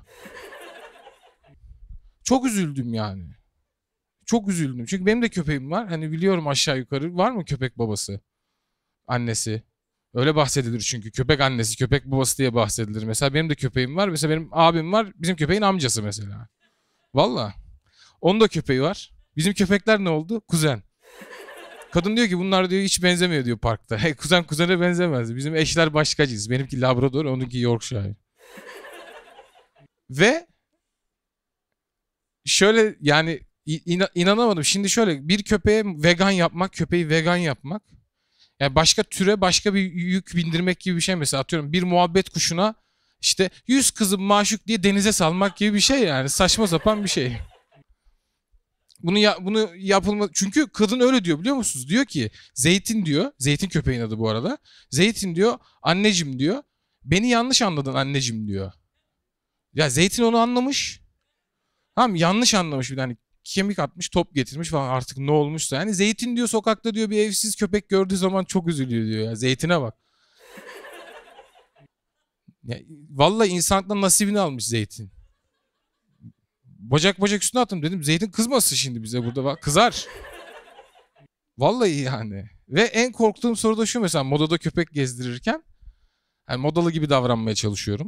Çok üzüldüm yani. Çok üzüldüm. Çünkü benim de köpeğim var. Hani biliyorum aşağı yukarı. Var mı köpek babası? Annesi. Öyle bahsedilir çünkü. Köpek annesi, köpek babası diye bahsedilir. Mesela benim de köpeğim var. Mesela benim abim var. Bizim köpeğin amcası mesela. Valla. Onun da köpeği var. Bizim köpekler ne oldu? Kuzen. Kadın diyor ki bunlar diyor hiç benzemiyor diyor parkta. Hey, kuzen kuzene benzemez. Bizim eşler başka cins. Benimki Labrador, onunki Yorkshire. Ve şöyle yani in- inanamadım. Şimdi şöyle bir köpeğe vegan yapmak, köpeği vegan yapmak. Yani başka türe başka bir yük bindirmek gibi bir şey mesela atıyorum. Bir muhabbet kuşuna işte yüz kızım maşuk diye denize salmak gibi bir şey yani. Saçma sapan bir şey. Bunu ya, bunu yapılma çünkü kadın öyle diyor biliyor musunuz? Diyor ki Zeytin diyor. Zeytin köpeğin adı bu arada. Zeytin diyor anneciğim diyor. Beni yanlış anladın anneciğim diyor. Ya Zeytin onu anlamış. Tamam yanlış anlamış bir hani kemik atmış top getirmiş falan artık ne olmuşsa. Yani Zeytin diyor sokakta diyor bir evsiz köpek gördüğü zaman çok üzülüyor diyor ya. Zeytin'e bak. Ya, vallahi insanlıktan nasibini almış Zeytin. Bacak bacak üstüne attım dedim. Zeytin kızmasın şimdi bize burada. Bak, kızar. Vallahi yani. Ve en korktuğum soru da şu mesela modada köpek gezdirirken. Yani modalı gibi davranmaya çalışıyorum.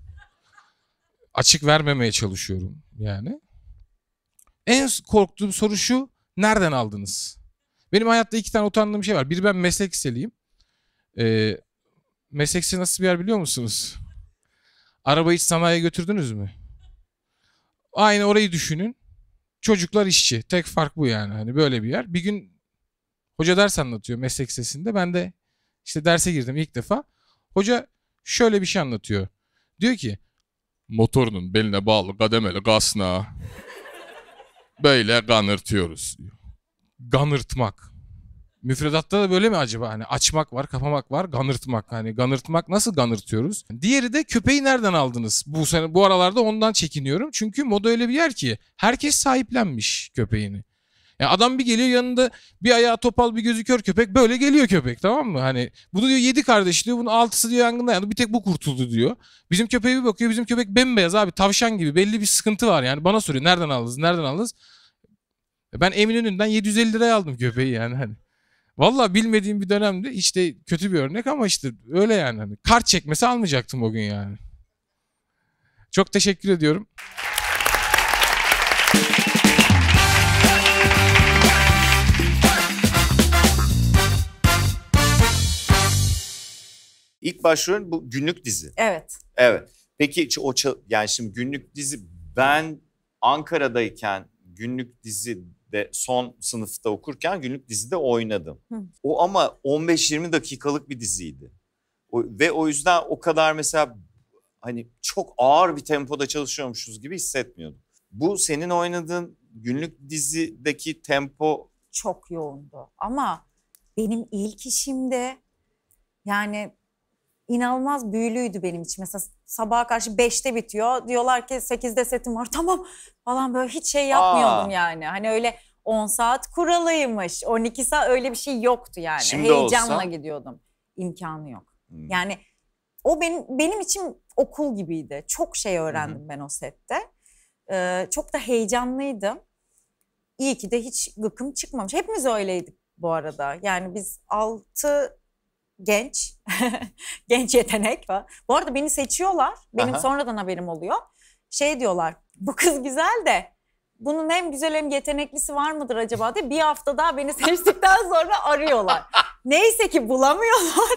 Açık vermemeye çalışıyorum yani. En korktuğum soru şu. Nereden aldınız? Benim hayatta iki tane utandığım şey var. Biri ben meslek liseliyim. Ee, meslek lisesi nasıl bir yer biliyor musunuz? Arabayı hiç sanayiye götürdünüz mü? Aynı orayı düşünün. Çocuklar işçi. Tek fark bu yani. Hani böyle bir yer. Bir gün hoca ders anlatıyor meslek lisesinde. Ben de işte derse girdim ilk defa. Hoca şöyle bir şey anlatıyor. Diyor ki motorunun beline bağlı kademeli gasna böyle ganırtıyoruz diyor. Ganırtmak. Müfredatta da böyle mi acaba? Hani açmak var, kapamak var, ganırtmak. Hani ganırtmak nasıl ganırtıyoruz? Diğeri de köpeği nereden aldınız? Bu sene bu aralarda ondan çekiniyorum. Çünkü moda öyle bir yer ki herkes sahiplenmiş köpeğini. Yani adam bir geliyor yanında bir ayağı topal bir gözü kör köpek böyle geliyor köpek tamam mı? Hani bunu diyor yedi kardeş diyor bunun altısı diyor yangında yandı bir tek bu kurtuldu diyor. Bizim köpeğe bir bakıyor bizim köpek bembeyaz abi tavşan gibi belli bir sıkıntı var yani bana soruyor nereden aldınız nereden aldınız? Ben Eminönü'nden yedi yüz elli liraya aldım köpeği yani hani. Vallahi bilmediğim bir dönemde hiç de kötü bir örnek ama işte öyle yani. Hani kart çekmesi almayacaktım o gün yani. Çok teşekkür ediyorum. İlk başrolün bu günlük dizi. Evet. Evet. Peki o yani şimdi günlük dizi ben Ankara'dayken günlük dizide son sınıfta okurken günlük dizide oynadım. Hı. O ama on beş yirmi dakikalık bir diziydi. O, ve o yüzden o kadar mesela hani çok ağır bir tempoda çalışıyormuşuz gibi hissetmiyordum. Bu senin oynadığın günlük dizideki tempo çok yoğundu. Ama benim ilk işimde yani İnanılmaz büyülüydü benim için. Mesela sabaha karşı beşte bitiyor. Diyorlar ki sekizde setim var. Tamam falan böyle hiç şey yapmıyordum Aa. yani. Hani öyle on saat kuralıymış. on iki saat öyle bir şey yoktu yani. Şimdi heyecanla olsa... gidiyordum. İmkanı yok. Hmm. Yani o benim benim için okul gibiydi. Çok şey öğrendim hmm. ben o sette. Ee, çok da heyecanlıydım. İyi ki de hiç gıkım çıkmamış. Hepimiz öyleydik bu arada. Yani biz altı genç, genç yetenek var. Bu arada beni seçiyorlar. Benim Aha. sonradan haberim oluyor. Şey diyorlar, bu kız güzel de bunun hem güzel hem yeteneklisi var mıdır acaba diye bir hafta daha beni seçtikten sonra arıyorlar. Neyse ki bulamıyorlar.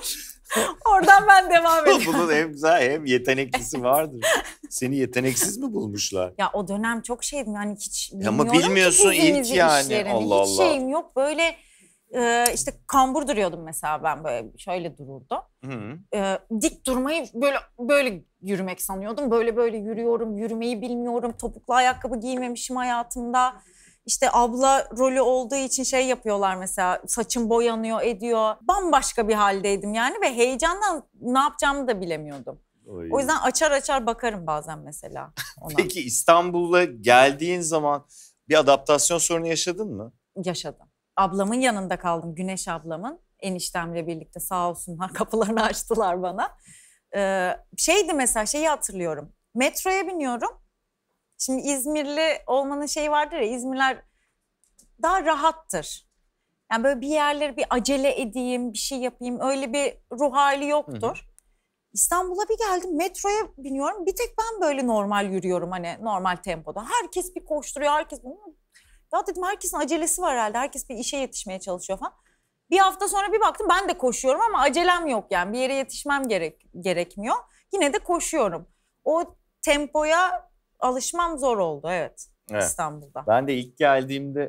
Oradan ben devam ediyorum. Bunun hem güzel hem yeteneklisi vardır. Seni yeteneksiz mi bulmuşlar? Ya o dönem çok şeydim yani hiç Ya bilmiyorum ama bilmiyorsun ki ilk dizimizi, yani. işlerini. Allah Hiç Allah. şeyim yok böyle e, işte kambur duruyordum mesela ben böyle şöyle dururdum. Hı. E, dik durmayı böyle böyle yürümek sanıyordum. Böyle böyle yürüyorum, yürümeyi bilmiyorum. Topuklu ayakkabı giymemişim hayatımda. İşte abla rolü olduğu için şey yapıyorlar mesela saçım boyanıyor ediyor. Bambaşka bir haldeydim yani ve heyecandan ne yapacağımı da bilemiyordum. Oy. O yüzden açar açar bakarım bazen mesela ona. Peki İstanbul'a geldiğin zaman bir adaptasyon sorunu yaşadın mı? Yaşadım. Ablamın yanında kaldım. Güneş ablamın. Eniştemle birlikte sağ olsunlar kapılarını açtılar bana. Ee, şeydi mesela şeyi hatırlıyorum. Metroya biniyorum. Şimdi İzmirli olmanın şeyi vardır ya İzmirliler daha rahattır. Yani böyle bir yerleri bir acele edeyim, bir şey yapayım öyle bir ruh hali yoktur. İstanbul'a bir geldim metroya biniyorum. Bir tek ben böyle normal yürüyorum hani normal tempoda. Herkes bir koşturuyor, herkes... Ya dedim herkesin acelesi var herhalde. Herkes bir işe yetişmeye çalışıyor falan. Bir hafta sonra bir baktım ben de koşuyorum ama acelem yok yani. Bir yere yetişmem gerek, gerekmiyor. Yine de koşuyorum. O tempoya alışmam zor oldu evet, Evet. İstanbul'da. Ben de ilk geldiğimde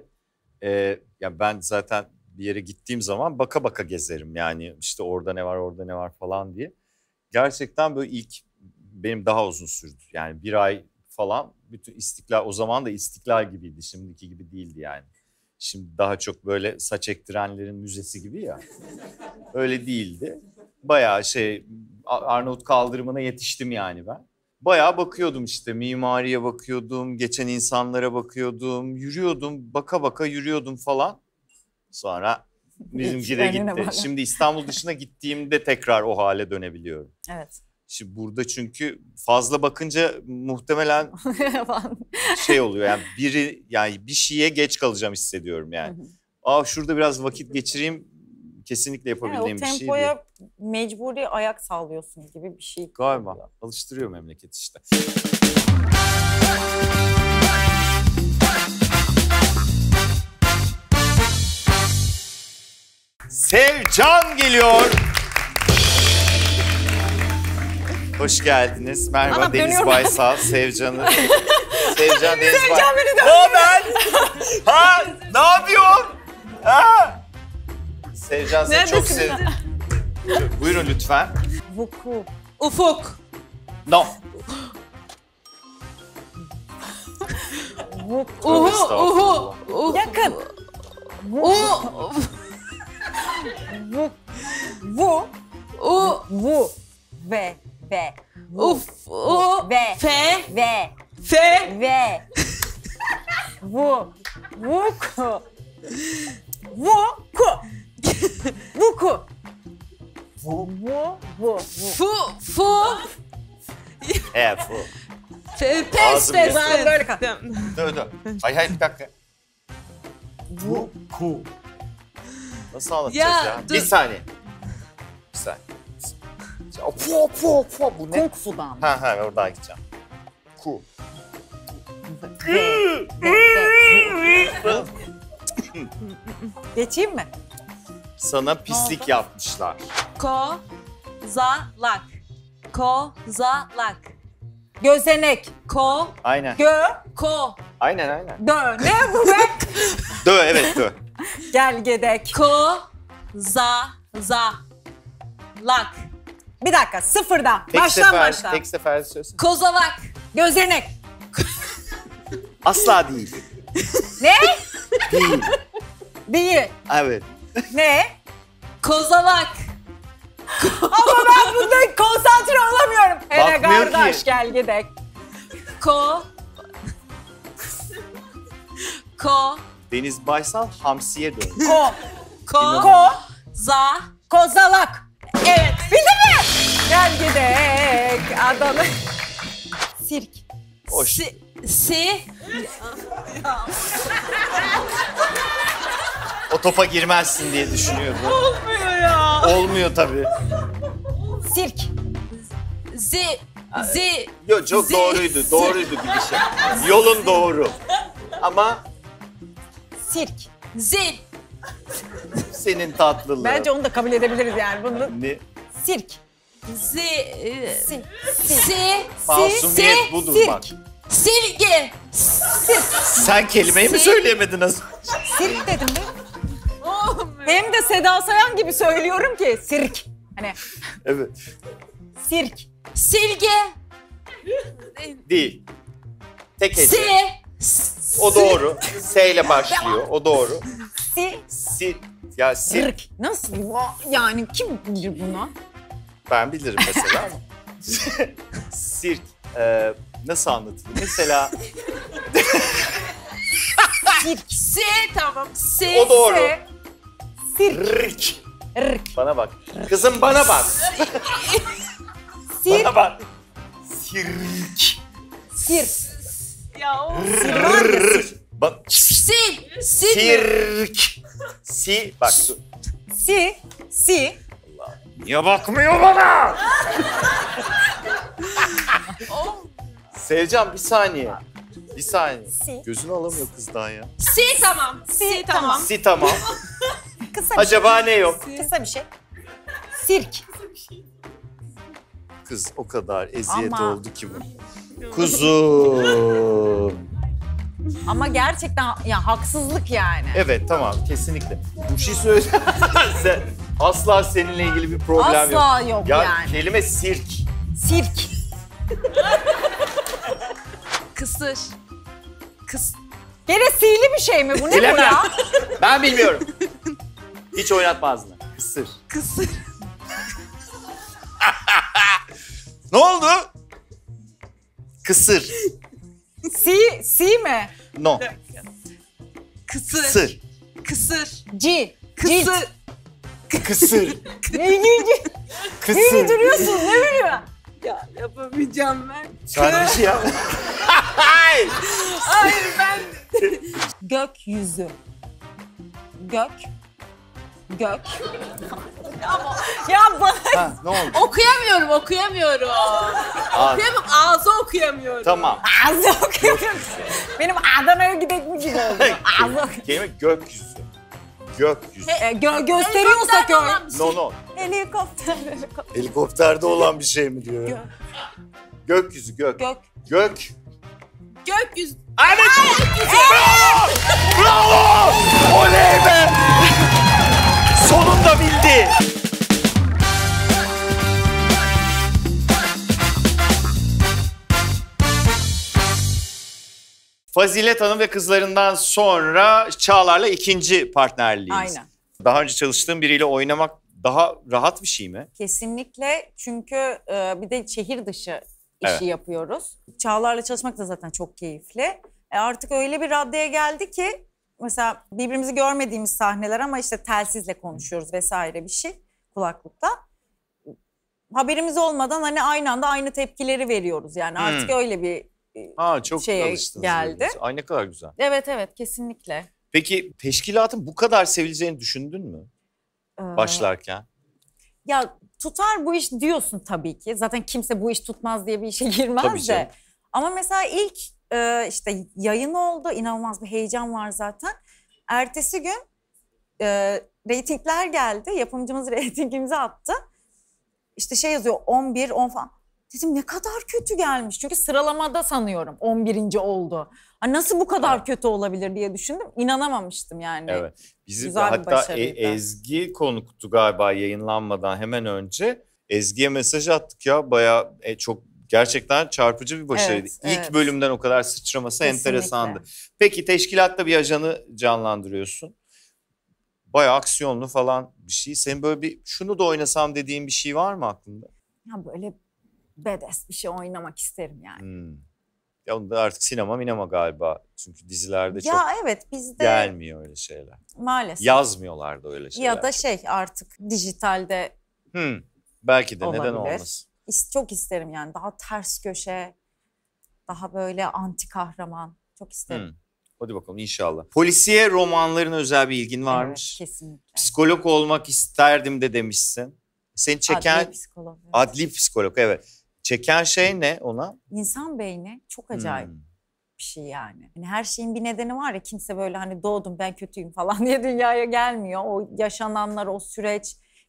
e, ya ben zaten bir yere gittiğim zaman baka baka gezerim. Yani işte orada ne var orada ne var falan diye. Gerçekten böyle ilk benim daha uzun sürdü. Yani bir ay falan bütün İstiklal o zaman da İstiklal gibiydi. Şimdiki gibi değildi yani. Şimdi daha çok böyle saç ektirenlerin müzesi gibi ya. Öyle değildi. Bayağı şey Arnavut kaldırımına yetiştim yani ben. Bayağı bakıyordum işte mimariye bakıyordum, geçen insanlara bakıyordum, yürüyordum, baka baka yürüyordum falan. Sonra bizimki de Önüne gitti. bak. Şimdi İstanbul dışına gittiğimde tekrar o hale dönebiliyorum. Evet. Şimdi burada çünkü fazla bakınca muhtemelen şey oluyor yani biri yani bir şeye geç kalacağım hissediyorum yani. Aa şurada biraz vakit geçireyim kesinlikle yapabildiğim Yani o bir şey değil. tempoya mecburi ayak sağlıyorsun gibi bir şey. Galiba oluyor. alıştırıyor memleket işte. Sevcan geliyor. Hoş geldiniz. Merhaba Anam, Deniz dönüyorum. Baysal, Sevcan'ı. Sevcan Deniz Baysal. Sevcan beni Ne haber? Ha? Ne yapıyorsun? Ha? Sevcan seni çok Neredesin? sevdim. Buyurun lütfen. Vuku. Ufuk. No. Vuk. Uhu, Estağfurullah. uhu. uhu. Yakın. U, Vu. Vu. u, Vu. Ve. Ve. Vu. uf, u, Ve. fe, Ve. fe, Ve. Vu. Vuku. Vuku. Vuku. Vu. Vu. Vu. fu, fu, Evet bu. fe, pes, Ağzım pes, yesin. pes. Böyle kal. Dur dur. Hayır hayır bir dakika. Bu ku. Nasıl anlatacağız ya? Ya, Bir dur. saniye. Bir saniye. Ya, Fu fu fu bu ne? Kung Fu'dan. Ha ha oradan gideceğim. Ku. Ve. Ve. Ve. Geçeyim mi? Sana pislik yapmışlar. Ko, za, lak. Ko, za, lak. Gözenek. Ko, Aynen. Gö. ko, Aynen aynen. Dö. Ne bu be? Dö evet dö. Gel gedek. ko, za, za, lak. Bir dakika sıfırdan. Tek Baştan sefer, başla. tek sefer söylesene. Kozalak. Gözenek. Asla değil. Ne? Değil. Değil. Evet. Ne? Kozalak. Ama ben bunda konsantre olamıyorum. Hele Bakmıyor kardeş ki. gel gidek. Ko, ko, Deniz Baysal hamsiye döndü. Ko. ko, Ko. za, Kozalak. Evet. Bildin mi? Gel gidek. Adana. Sirk. Hoş. si, si, O topa girmezsin diye düşünüyordum. olmuyor ya. Olmuyor tabii. Sirk. Zi, zi, Yo, çok Zi- doğruydu. Doğruydu gidişe. Yolun doğru. Ama Sirk. zil, senin tatlılığın. Bence onu da kabul edebiliriz yani. Bunu Ne? Sirk. Si, e, Si. si, Masumiyet si, budur sirk. bak. silgi. Sen kelimeyi mi Si- söyleyemedin az? Sirk dedim değil mi? Hem de Seda Sayan gibi söylüyorum ki sirk. Hani Evet. sirk. Silgi. Değil. Tek hece. Si. O doğru. S ile başlıyor. O doğru. Si. Si, ya sirk. Sirk. Nasıl? Yani kim bilir bunu? Ben bilirim mesela ama. Sirk. Ee, nasıl anlatılır? Mesela Sirk. Si, tamam. Si. o doğru. Se. Sirk. Rırk. Rk. Bana bak. Kızım bana bak. Sirk. Bana bak. Sirk. Sirk. Ya o. Rrrr. Bak. Sil. Sil. Sirk. Si. Bak. dur. Si. Si. Niye bakmıyor bana? Sevcan bir saniye. Bir saniye. Si. Gözünü alamıyor kızdan ya. Si, tamam. Si, tamam. Si tamam. Kısa bir Acaba ne yok? şey. Kısa bir şey. Sirk. Kız o kadar eziyet Ama- oldu ki bu. Kuzum. Ama gerçekten ya haksızlık yani. Evet tamam kesinlikle. Bir şey söyleyeceğim. Sen- Asla seninle ilgili bir problem yok. Asla yok Ya yani. kelime sirk. Sirk. Kısır. Kıs. Gene sihirli bir şey mi bu? Ne bu Bilemem. ya? Ben bilmiyorum. Hiç oynatmazlar. Kısır. Kısır. Ne oldu? Kısır. Si, si mi? No. Kısır. Kısır. Kısır. Ci. Kısır. Kısır. Ne ilginci. Kısır. Ne duruyorsun? Ne biliyor? Ya yapamayacağım ben. Sen bir şey yap. Hayır. Hayır ben. Gökyüzü. Gök. Gök. Ya bana Ha, ne oldu? Okuyamıyorum, okuyamıyorum. Aa, Okuyamıyorum, ağzı okuyamıyorum. tamam. ağzı okuyorum. Benim Adana'ya gidelim gibi oldu. Ağzı okuyorum. Kelime gökyüzü. Gökyüzü. E, gö gösteriyorsak Helikopterden öyle. olan bir şey. No no. Helikopter. helikopter. Helikopterde olan bir şey mi diyor? Gök. Gökyüzü gök. Gök. Gök. Gökyüzü. Evet. Bravo. Bravo. Oley be. Sonunda bildi. Fazilet Hanım ve kızlarından sonra Çağlar'la ikinci partnerliğiniz. Aynen. Daha önce çalıştığın biriyle oynamak daha rahat bir şey mi? Kesinlikle çünkü e, bir de şehir dışı işi Evet. yapıyoruz. Çağlar'la çalışmak da zaten çok keyifli. E, artık öyle bir raddeye geldi ki mesela birbirimizi görmediğimiz sahneler ama işte telsizle konuşuyoruz vesaire bir şey kulaklıkta. Haberimiz olmadan hani aynı anda aynı tepkileri veriyoruz yani artık Hmm. öyle bir e, Ha çok Şeye alıştınız. geldi. birbirinize. Ay ne kadar güzel. evet evet kesinlikle. Peki teşkilatın bu kadar sevileceğini düşündün mü Ee, başlarken? Ya tutar bu iş diyorsun tabii ki. Zaten kimse bu iş tutmaz diye bir işe girmez Tabii canım. de. Ama mesela ilk e, işte yayın oldu. İnanılmaz bir heyecan var zaten. Ertesi gün e, reytingler geldi. Yapımcımız reytingimizi attı. İşte şey yazıyor on bir on falan. Dedim ne kadar kötü gelmiş. Çünkü sıralamada sanıyorum on birinci oldu. Ha, nasıl bu kadar Evet. kötü olabilir diye düşündüm. İnanamamıştım yani. Evet. Bizim güzel bir hatta başarıydı. E- Ezgi konuktu galiba yayınlanmadan hemen önce. Ezgi'ye mesaj attık ya bayağı e, çok gerçekten çarpıcı bir başarıydı. Evet, İlk evet. bölümden o kadar sıçraması Kesinlikle. enteresandı. Peki teşkilatta bir ajanı canlandırıyorsun. Bayağı aksiyonlu falan bir şey. Senin böyle bir şunu da oynasam dediğin bir şey var mı aklında? Ya böyle badass bir şey oynamak isterim yani. Hmm. Ya onda artık sinema minema galiba. Çünkü dizilerde çok Ya evet bizde gelmiyor öyle şeyler. maalesef. Yazmıyorlar da öyle şeyler. Ya da şey artık dijitalde Hmm. Belki de neden olabilir. olmasın. is- çok isterim yani daha ters köşe, daha böyle anti kahraman çok isterim. Hmm. Hadi bakalım inşallah. Polisiye romanlarına özel bir ilgin varmış. Evet, kesinlikle. Psikolog olmak isterdim de demişsin. Seni çeken Adli psikolog. evet. adli psikolog evet. Çeken şey ne ona? İnsan beyni çok acayip Hmm. bir şey yani. Hani her şeyin bir nedeni var ya kimse böyle hani doğdum ben kötüyüm falan diye dünyaya gelmiyor. O yaşananlar, o süreç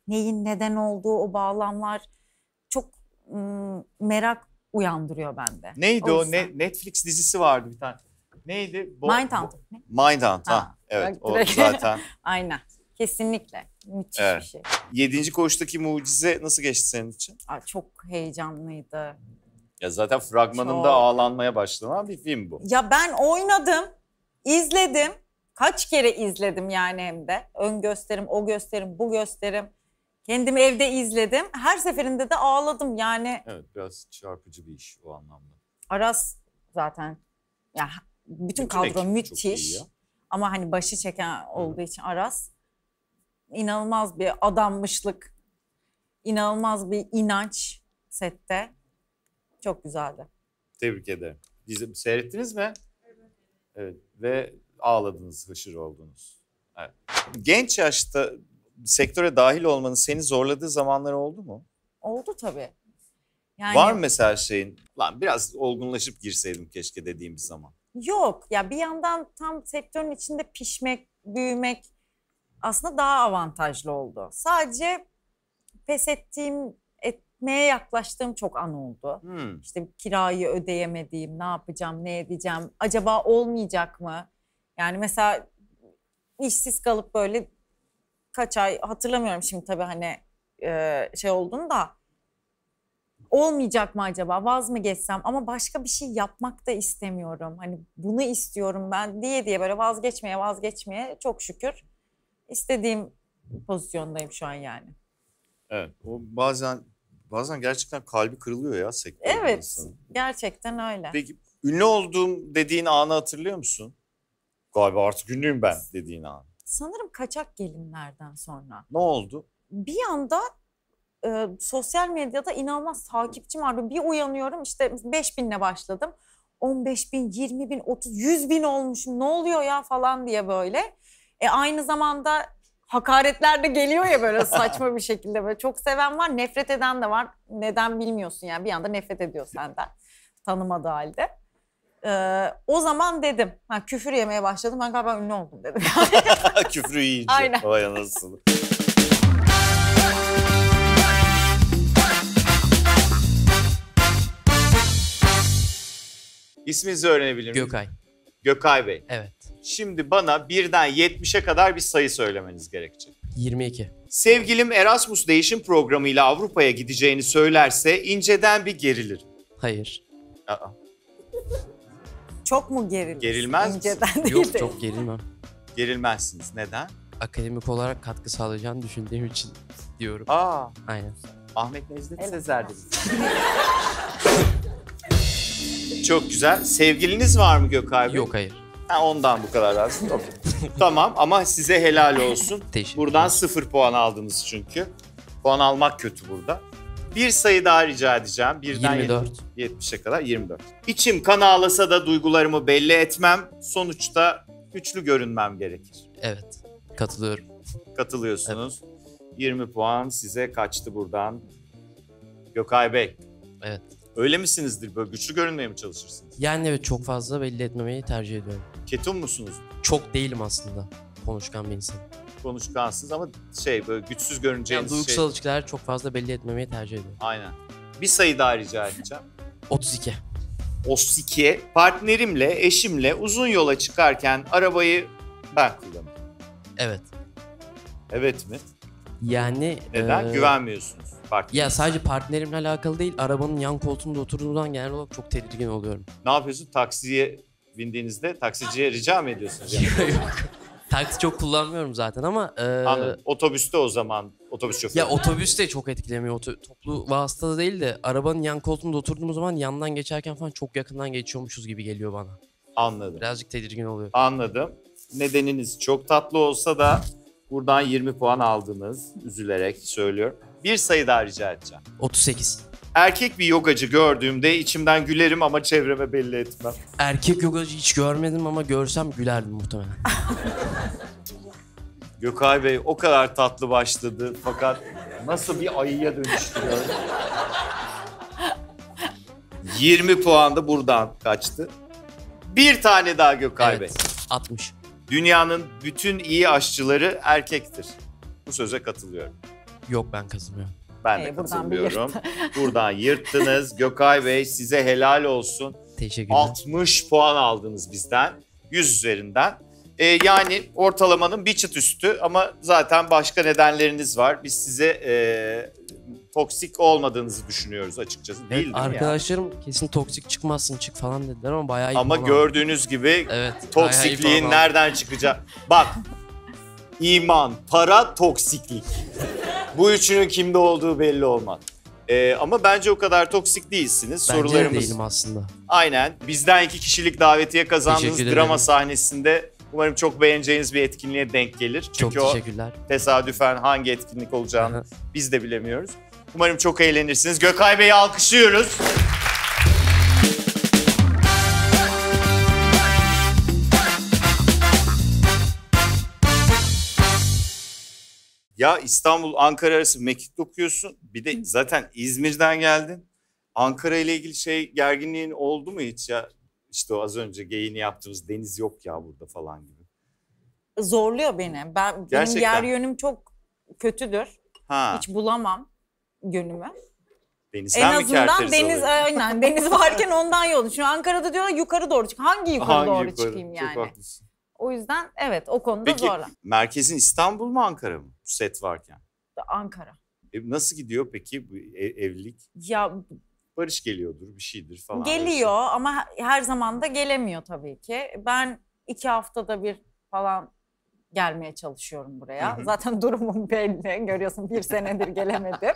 neyin neden olduğu o bağlamlar çok ım, merak uyandırıyor bende. Neydi o? yüzden. Ne, Netflix dizisi vardı bir tane. Neydi? Bo- Mindhunter. Ne? Mindhunt. Ha, Ha, evet bak o direkt. zaten. Aynen. Kesinlikle. Müthiş Evet. bir şey. Yedinci Koğuş'taki Mucize nasıl geçti senin için? Aa, çok heyecanlıydı. Ya zaten fragmanında Çok. ağlanmaya başlanan bir film bu. Ya ben oynadım, izledim. Kaç kere izledim yani hem de. Ön gösterim, o gösterim, bu gösterim. Kendimi evde izledim. Her seferinde de ağladım yani. Evet, biraz çarpıcı bir iş o anlamda. Aras zaten ya bütün, Bütün kadro ekip çok iyi müthiş. ya. Ama hani başı çeken olduğu için Aras inanılmaz bir adanmışlık, inanılmaz bir inanç sette. Çok güzeldi. Tebrik ederim. Dizi seyrettiniz mi? Evet. Ve ağladınız, hışır oldunuz. Evet. Genç yaşta sektöre dahil olmanın seni zorladığı zamanlar oldu mu? Oldu tabii. Yani Var mı mesela şeyin, lan biraz olgunlaşıp girseydim keşke dediğim bir zaman? Yok ya, bir yandan tam sektörün içinde pişmek, büyümek aslında daha avantajlı oldu. Sadece pes ettiğim, etmeye yaklaştığım çok an oldu. Hmm. İşte kirayı ödeyemediğim, ne yapacağım, ne edeceğim, acaba olmayacak mı? Yani mesela işsiz kalıp böyle kaç ay, hatırlamıyorum şimdi tabii hani e, şey olduğunu da, olmayacak mı acaba, vaz mı geçsem, ama başka bir şey yapmak da istemiyorum. Hani bunu istiyorum ben diye diye böyle vazgeçmeye vazgeçmeye çok şükür istediğim pozisyondayım şu an yani. Evet. O bazen bazen gerçekten kalbi kırılıyor ya sektörde Evet, insanın. gerçekten öyle. Peki ünlü olduğum dediğin anı hatırlıyor musun? Galiba artık ünlüyüm ben dediğin an. Sanırım kaçak gelinlerden sonra. Ne oldu? Bir anda e, sosyal medyada inanılmaz takipçim vardı. Bir uyanıyorum işte beş binle başladım. on beş bin, yirmi bin, otuz, yüz bin olmuşum. Ne oluyor ya falan diye böyle. E, aynı zamanda hakaretler de geliyor ya böyle saçma bir şekilde. Böyle çok seven var, nefret eden de var. Neden bilmiyorsun yani, bir anda nefret ediyor senden. Tanımadığı halde. Ee, o zaman dedim, ha, küfür yemeye başladım. Ben galiba ünlü oldum dedim. Küfrü yiyince. Aynen. Vay anasını. İsminizi öğrenebilir miyim? Gökay. Gökay Bey. Evet. Şimdi bana birden yetmişe kadar bir sayı söylemeniz gerekecek. yirmi iki. Sevgilim Erasmus değişim programıyla Avrupa'ya gideceğini söylerse inceden bir gerilirim. Hayır. Aa, Çok mu gerilmiş? Gerilmez misin? İnceden değil Yok, de. çok gerilmem. gerilmezsiniz. Neden? Akademik olarak katkı sağlayacağını düşündüğüm için diyorum. Aa, Aynen. Ahmet Necdet Evet. Sezer dedi. Çok güzel. Sevgiliniz var mı Gökay Bey? Yok, hayır. Ha, ondan bu kadar az. Okey. Tamam ama size helal olsun. Teşekkür Buradan ederim. sıfır puan aldınız çünkü. Puan almak kötü burada. Bir sayı daha rica edeceğim. Birden yirmi dört. yetmişe kadar yirmi dört. İçim kan ağlasa da duygularımı belli etmem. Sonuçta güçlü görünmem gerekir. Evet. Katılıyorum. Katılıyorsunuz. yirmi puan size kaçtı buradan. Gökay Bey. Evet. Öyle misinizdir? Böyle güçlü görünmeye mi çalışırsınız? Yani evet, çok fazla belli etmemeyi tercih ediyorum. Ketum musunuz? Çok değilim aslında. Konuşkan bir insanım. Konuşkansınız ama şey böyle güçsüz Yani görüneceğiniz duygusal şey. ilişkiler çok fazla belli etmemeyi tercih ediyorum. Aynen. Bir sayı daha rica edeceğim. otuz iki. otuz iki. Partnerimle, eşimle uzun yola çıkarken arabayı ben kullanıyorum. Evet. Evet mi? Yani... Neden? eee, Güvenmiyorsunuz. Partner. Ya sadece partnerimle alakalı değil, arabanın yan koltuğunda oturduğumdan genel olarak çok tedirgin oluyorum. Ne yapıyorsun? Taksiye bindiğinizde taksiciye rica mı ediyorsunuz? Yani? Taksi çok kullanmıyorum zaten ama... eee, Anladım. Otobüste o zaman otobüs şoförü. Ya otobüs de çok etkilemiyor. Oto- toplu vasıtada değil de arabanın yan koltuğunda oturduğumuz zaman yandan geçerken falan çok yakından geçiyormuşuz gibi geliyor bana. Anladım. Birazcık tedirgin oluyor. Anladım. Nedeniniz çok tatlı olsa da buradan yirmi puan aldınız. Üzülerek söylüyorum. Bir sayı daha rica edeceğim. otuz sekiz. Erkek bir yogacı gördüğümde içimden gülerim ama çevreme belli etmem. Erkek yogacı hiç görmedim ama görsem gülerdim muhtemelen. Gökay Bey o kadar tatlı başladı fakat nasıl bir ayıya dönüştürüyor. yirmi puan da buradan kaçtı. Bir tane daha Gökay Bey. Evet. altmış. Dünyanın bütün iyi aşçıları erkektir. Bu söze katılıyorum. Yok, ben katılmıyorum. Ben de Ee, buradan bir katılmıyorum. Buradan yırttınız. Gökay Bey size helal olsun. Teşekkürler. altmış puan aldınız bizden. yüz üzerinden. Ee, yani ortalamanın bir çıt üstü ama zaten başka nedenleriniz var. Biz size e, toksik olmadığınızı düşünüyoruz açıkçası. Evet, Değil, değil mi arkadaşlarım kesin toksik çıkmazsın çık falan dediler ama bayağı iyi Ama puan gördüğünüz gibi aldım. Evet. bayağı iyi toksikliğin puan nereden çıkacak? Bak, iman, para, toksiklik. Bu üçünün kimde olduğu belli olmaz. Ee, ama bence o kadar toksik değilsiniz. aldım. Bence de Sorularımız değilim aslında. aynen. Bizden iki kişilik davetiye kazandığınız Teşekkür drama ederim. sahnesinde umarım çok beğeneceğiniz bir etkinliğe denk gelir. Çok Çünkü o teşekkürler. tesadüfen hangi etkinlik olacağını Aha. biz de bilemiyoruz. Umarım çok eğlenirsiniz. Gökay Bey'i alkışlıyoruz. Ya İstanbul, Ankara arası mekik okuyorsun. Bir de zaten İzmir'den geldin. Ankara ile ilgili şey gerginliğin oldu mu hiç ya? İşte o az önce geyini yaptığımız deniz yok ya burada falan gibi. Zorluyor beni. Ben benim Gerçekten. yer yönüm çok kötüdür. Ha, Hiç bulamam yönümü. denizden En mi azından kerteriz deniz olayı? aynen deniz varken ondan yol. Şimdi Ankara'da diyorlar yukarı doğru çık. Hangi yukarı Hangi doğru yukarı? çıkayım Çok yani? haklısın. O yüzden evet o konuda Peki zorla. merkezin İstanbul mu Ankara mı set varken? Ankara. E, nasıl gidiyor peki bu e- evlilik? Ya Barış geliyordur bir şeydir falan. öyle geliyor ama her zaman da gelemiyor tabii ki. Ben iki haftada bir falan gelmeye çalışıyorum buraya. Hı hı. Zaten durumum belli. Görüyorsun bir senedir gelemedim.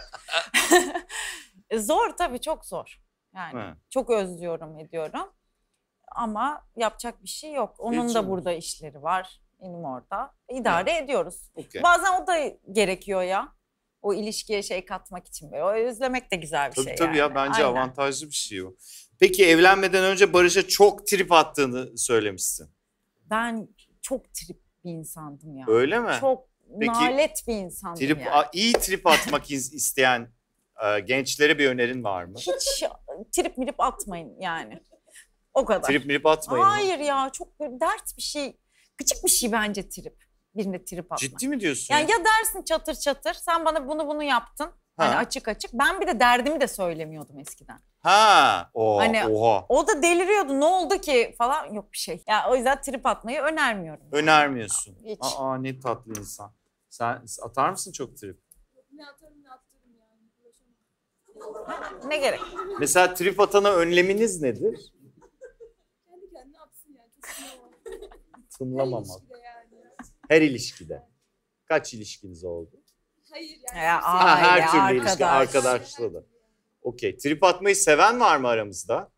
Zor tabii, çok zor. Yani He. çok özlüyorum, ediyorum. Ama yapacak bir şey yok. Onun Hiç da mi? burada işleri var. Benim orada. İdare ediyoruz. Okey. Bazen o da gerekiyor ya. O ilişkiye şey katmak için. Böyle. O özlemek de güzel bir Tabii şey tabii yani. ya bence Aynen. avantajlı bir şey o. Peki evlenmeden önce Barış'a çok trip attığını söylemişsin. Ben çok trip bir insandım ya. Öyle mi? Çok Peki, nalet bir insandım Trip, yani. a- iyi trip atmak iz- isteyen e, gençlere bir önerin var mı? Hiç trip mirip atmayın yani. O kadar. Trip mirip atmayın mı? Hayır ya, çok böyle dert bir şey. Gıcık bir şey bence trip. Birine trip atmak. Ciddi mi diyorsun? Yani ya? ya dersin çatır çatır, sen bana bunu bunu yaptın. Hani Ha. açık açık. Ben bir de derdimi de söylemiyordum eskiden. Ha, o, Hani- oha. O da deliriyordu. Ne oldu ki falan, yok bir şey. Yani o yüzden trip atmayı önermiyorum. Önermiyorsun. Hiç. Aa ne tatlı insan. Sen atar mısın çok trip? Ne atarım ne attırırım yani. Uğraşamam. Ne gerek? Mesela trip atana önleminiz nedir? Kendi kendine atsın yani. Tısınamam. Tınlamamak. İlişkide yani. Her ilişkide. Kaç ilişkiniz oldu? Hayır yani. Ya, kimse- Ha, her Aile, türlü ilişki, arkadaş. arkadaşlığı da. Okey. Trip atmayı seven var mı aramızda?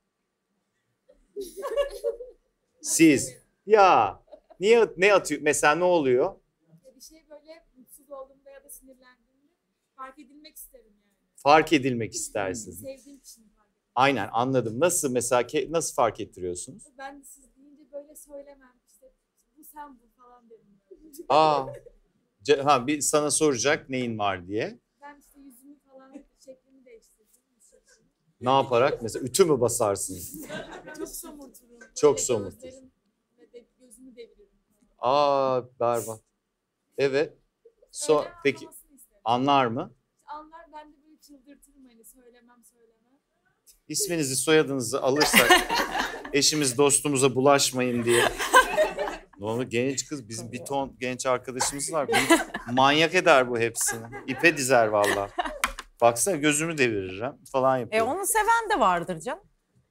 Siz. Ya. Niye ne atıyor? Mesela ne oluyor? Bir şey böyle mutsuz olduğumda ya da sinirlendiğimde fark edilmek isterim yani. Fark edilmek istersiniz. Sevdiğim kişinin fark edilmek. Aynen anladım. Nasıl mesela ke- nasıl fark ettiriyorsunuz? Ben de siz deyince böyle söylemem. İşte bu sen bu falan derim. Böyle. Aa. Ce- Ha bir sana soracak neyin var diye. Ben işte yüzümü falan şeklimi değiştirdim. Ne yaparak? Mesela ütü mü basarsınız? Çok somurturum. Böyle Çok somurtursun. gözlerim ve de gözümü deviririm. Aa berbat. Evet. So Öyle peki anlamasını isterim. anlar mı? Anlar, ben de böyle çıldırtırım hani söylemem söylemem. İsminizi, soyadınızı alırsak eşimiz dostumuza bulaşmayın diye. Ne olur genç kız, bizim bir ton genç arkadaşımız var. Bunu manyak eder bu hepsini. İpe dizer vallahi. Baksana gözümü deviririm falan E yapıyor. onu seven de vardır canım.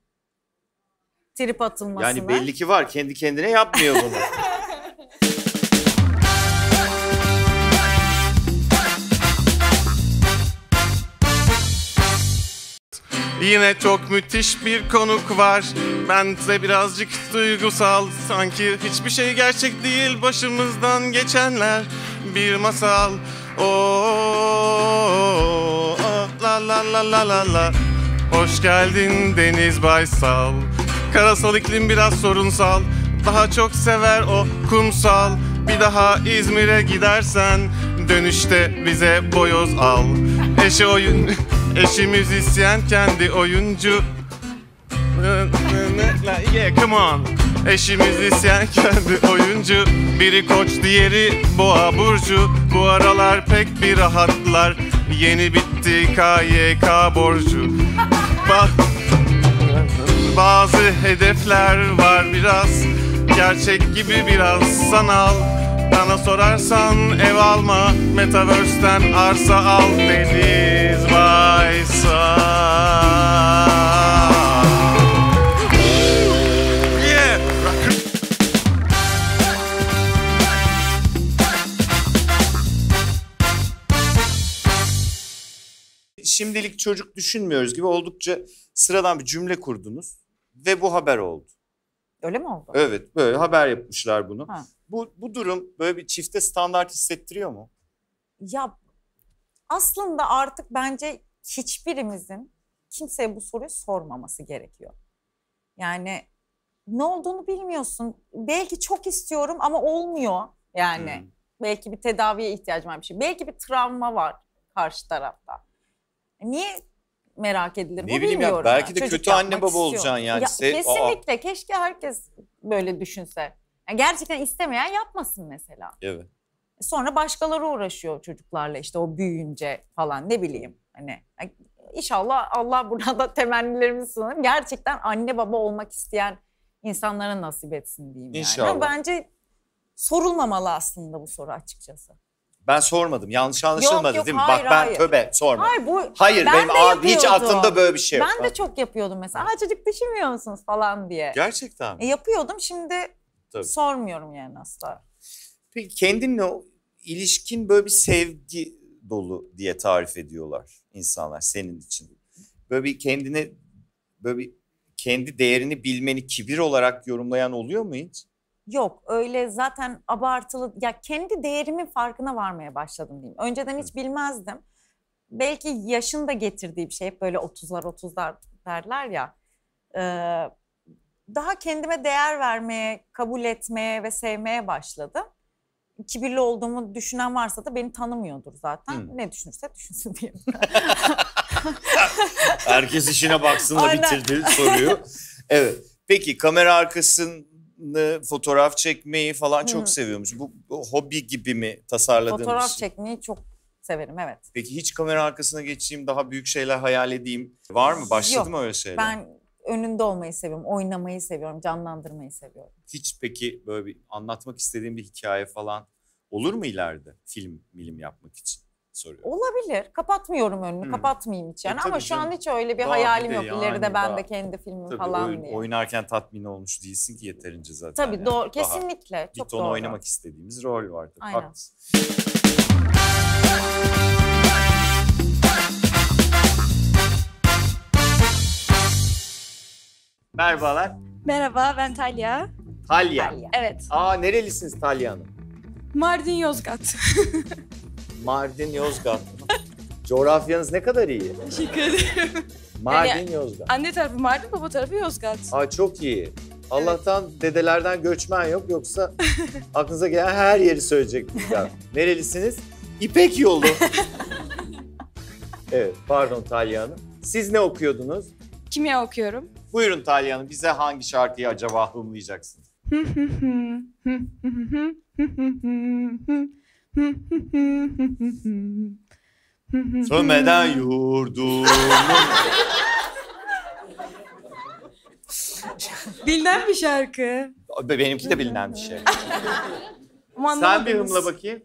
Trip atılmasını. Yani belli ki var. Kendi kendine yapmıyor bunu. Yine çok müthiş bir konuk var. Ben de birazcık duygusal. Sanki hiçbir şey gerçek değil. Başımızdan geçenler bir masal. Oo, la la la la la la. Hoş geldin Deniz Baysal. Karasal iklim biraz sorunsal. Daha çok sever o kumsal. Bir daha İzmir'e gidersen dönüşte bize boyoz al. Eşi oyun, eşi müzisyen, kendi oyuncu. Yeah, come on. Eşi müzisyen, kendi oyuncu. Biri koç, diğeri boğa burcu. Bu aralar pek bir rahatlar. Yeni bitti K Y K borcu. Bak, bazı hedefler var biraz gerçek gibi biraz sanal. Bana sorarsan ev alma, Metaverse'ten arsa al. Deniz Baysal. Yeah. Şimdilik çocuk düşünmüyoruz gibi oldukça sıradan bir cümle kurdunuz ve bu haber oldu. Öyle mi oldu? Evet, böyle haber yapmışlar bunu. Ha. Bu bu durum böyle bir çifte standart hissettiriyor mu? Ya aslında artık bence hiçbirimizin kimseye bu soruyu sormaması gerekiyor. Yani ne olduğunu bilmiyorsun. Belki çok istiyorum ama olmuyor. Yani Hmm. belki bir tedaviye ihtiyacım var bir şey. Belki bir travma var karşı tarafta. Niye merak edilir? Ne Bu bileyim ya, bilmiyorum belki de Çocuk kötü anne yapmak baba istiyor. olacaksın yani. Ya, Se- kesinlikle. Keşke herkes böyle düşünse. Yani gerçekten istemeyen yapmasın mesela. Evet. Sonra başkaları uğraşıyor çocuklarla işte o büyüyünce falan ne bileyim. Hani inşallah Allah burada temennilerimizi sunarım. Gerçekten anne baba olmak isteyen insanlara nasip etsin diyeyim yani. İnşallah. Ama bence sorulmamalı aslında bu soru açıkçası. Ben sormadım. Yanlış anlaşılmadı Yok, yok, değil mi? hayır, Bak ben hayır. töbe sormadım. Hayır bu Hayır ben benim de aa, hiç yapıyordum. aklımda böyle bir şey yok. Ben de çok yapıyordum mesela. Aa, çocuk düşünmüyor musunuz falan diye. Gerçekten mi? E, yapıyordum şimdi Tabii. sormuyorum yani asla. Peki kendinle o ilişkin böyle bir sevgi dolu diye tarif ediyorlar insanlar senin için. Böyle bir kendine böyle bir kendi değerini bilmeni kibir olarak yorumlayan oluyor mu hiç? Yok öyle zaten abartılı ya kendi değerimin farkına varmaya başladım diyeyim. Önceden hiç bilmezdim. Belki yaşın da getirdiği bir şey. Hep böyle otuzlar otuzlar derler ya. Ee, daha kendime değer vermeye, kabul etmeye ve sevmeye başladım. Kibirli olduğumu düşünen varsa da beni tanımıyordur zaten. Hmm. Ne düşünürse düşünsün diyeyim. Herkes işine baksınla Aynen. bitirdi soruyu. Evet. Peki kamera arkasını fotoğraf çekmeyi falan çok Hı. seviyormuş. Bu, bu hobi gibi mi tasarladığın bir Fotoğraf şey? çekmeyi çok severim evet. Peki hiç kamera arkasına geçeyim, daha büyük şeyler hayal edeyim var mı? Başladı Yok, mı öyle şeyler? Ben önünde olmayı seviyorum, oynamayı seviyorum, canlandırmayı seviyorum. Hiç peki böyle bir anlatmak istediğin bir hikaye falan olur mu ileride film milim yapmak için soruyorum. Olabilir. Kapatmıyorum önünü. Hı. Kapatmayayım hiç yani. E, tabii Ama şu an canım. hiç öyle bir Daha hayalim bir de yok. yani İleride ben daha- de kendi filmim Tabii falan oyun- diye. oynarken tatmin olmuş değilsin ki yeterince zaten. Tabii yani. doğru. Daha Kesinlikle. bir Çok ton doğru. oynamak istediğimiz rol vardı. Aynen. Haklısın. Merhabalar. Merhaba, ben Talya. Talya. Talya. Evet, Aa nerelisiniz Talya Hanım? Mardin Yozgat. Mardin Yozgat. Coğrafyanız ne kadar iyi. Teşekkür ederim. Mardin Yani- Yozgat. Anne tarafı Mardin, baba tarafı Yozgat. Aa çok iyi. Allah'tan dedelerden göçmen yok, yoksa aklınıza gelen her yeri söyleyecektiniz. Ya. Nerelisiniz? İpek Yolu. Evet, pardon Talya Hanım. Siz ne okuyordunuz? Kimya okuyorum. Buyurun Talya Hanım, bize hangi şarkıyı acaba hımlayacaksınız? Sönmeden yurdumun. Bilinen bir şarkı. Benimki de bilinen bir şey. Ama Sen bir anlamadınız. hımla bakayım.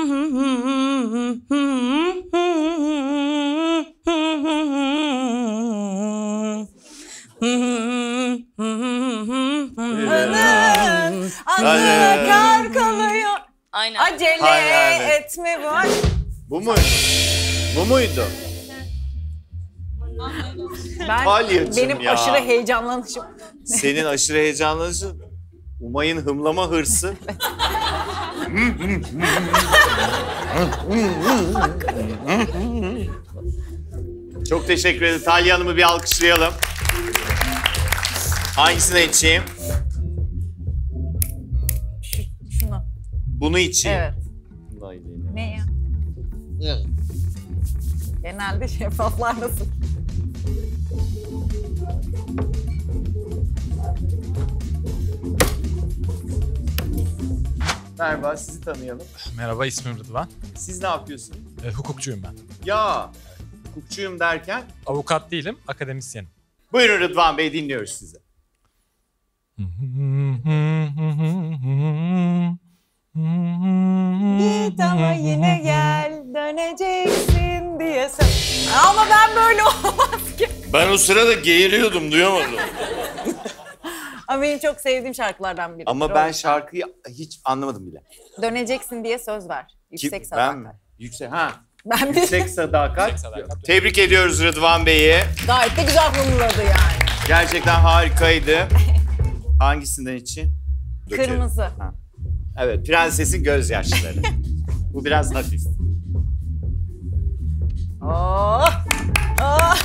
Anı, anı Aynen. kar kalıyor. Aynen. Acele Aynen, aynen. etme var. Bu mu? Bu muydu? Ben, Talyacığım benim ya. aşırı heyecanlanışım. Senin aşırı heyecanlanışı, Umay'ın hımlama hırsı. Çok teşekkür ederim. Talya Hanım'ı bir alkışlayalım. Hangisine içeyim? Şunu. Bunu içeyim. Evet. Vay be. Ne ya? Genelde şeffaflar nasıl? Merhaba, sizi tanıyalım. Merhaba, ismim Rıdvan. Siz ne yapıyorsunuz? E, hukukçuyum ben. Ya, hukukçuyum derken? Avukat değilim, akademisyenim. Buyurun Rıdvan Bey, dinliyoruz sizi. Git ama yine gel, döneceksin diye sen... Ama ben böyle olmaz ki. Ben o sırada geğiriyordum, duyamadım. Ama benim çok sevdiğim şarkılardan biri. Ama ben şarkıyı hiç anlamadım bile. Döneceksin diye söz ver. Yüksek Kim? sadakat. Ben mi? Yüksek, ha. Ben bir... Yüksek sadakat. Yüksek sadakat. Tebrik ediyoruz Rıdvan Bey'i. Gayet de güzel konuladı yani. Gerçekten harikaydı. Hangisinden için? Dökerim. Kırmızı. Ha. Evet, prensesin gözyaşları. Bu biraz hafif. Oh! Oh!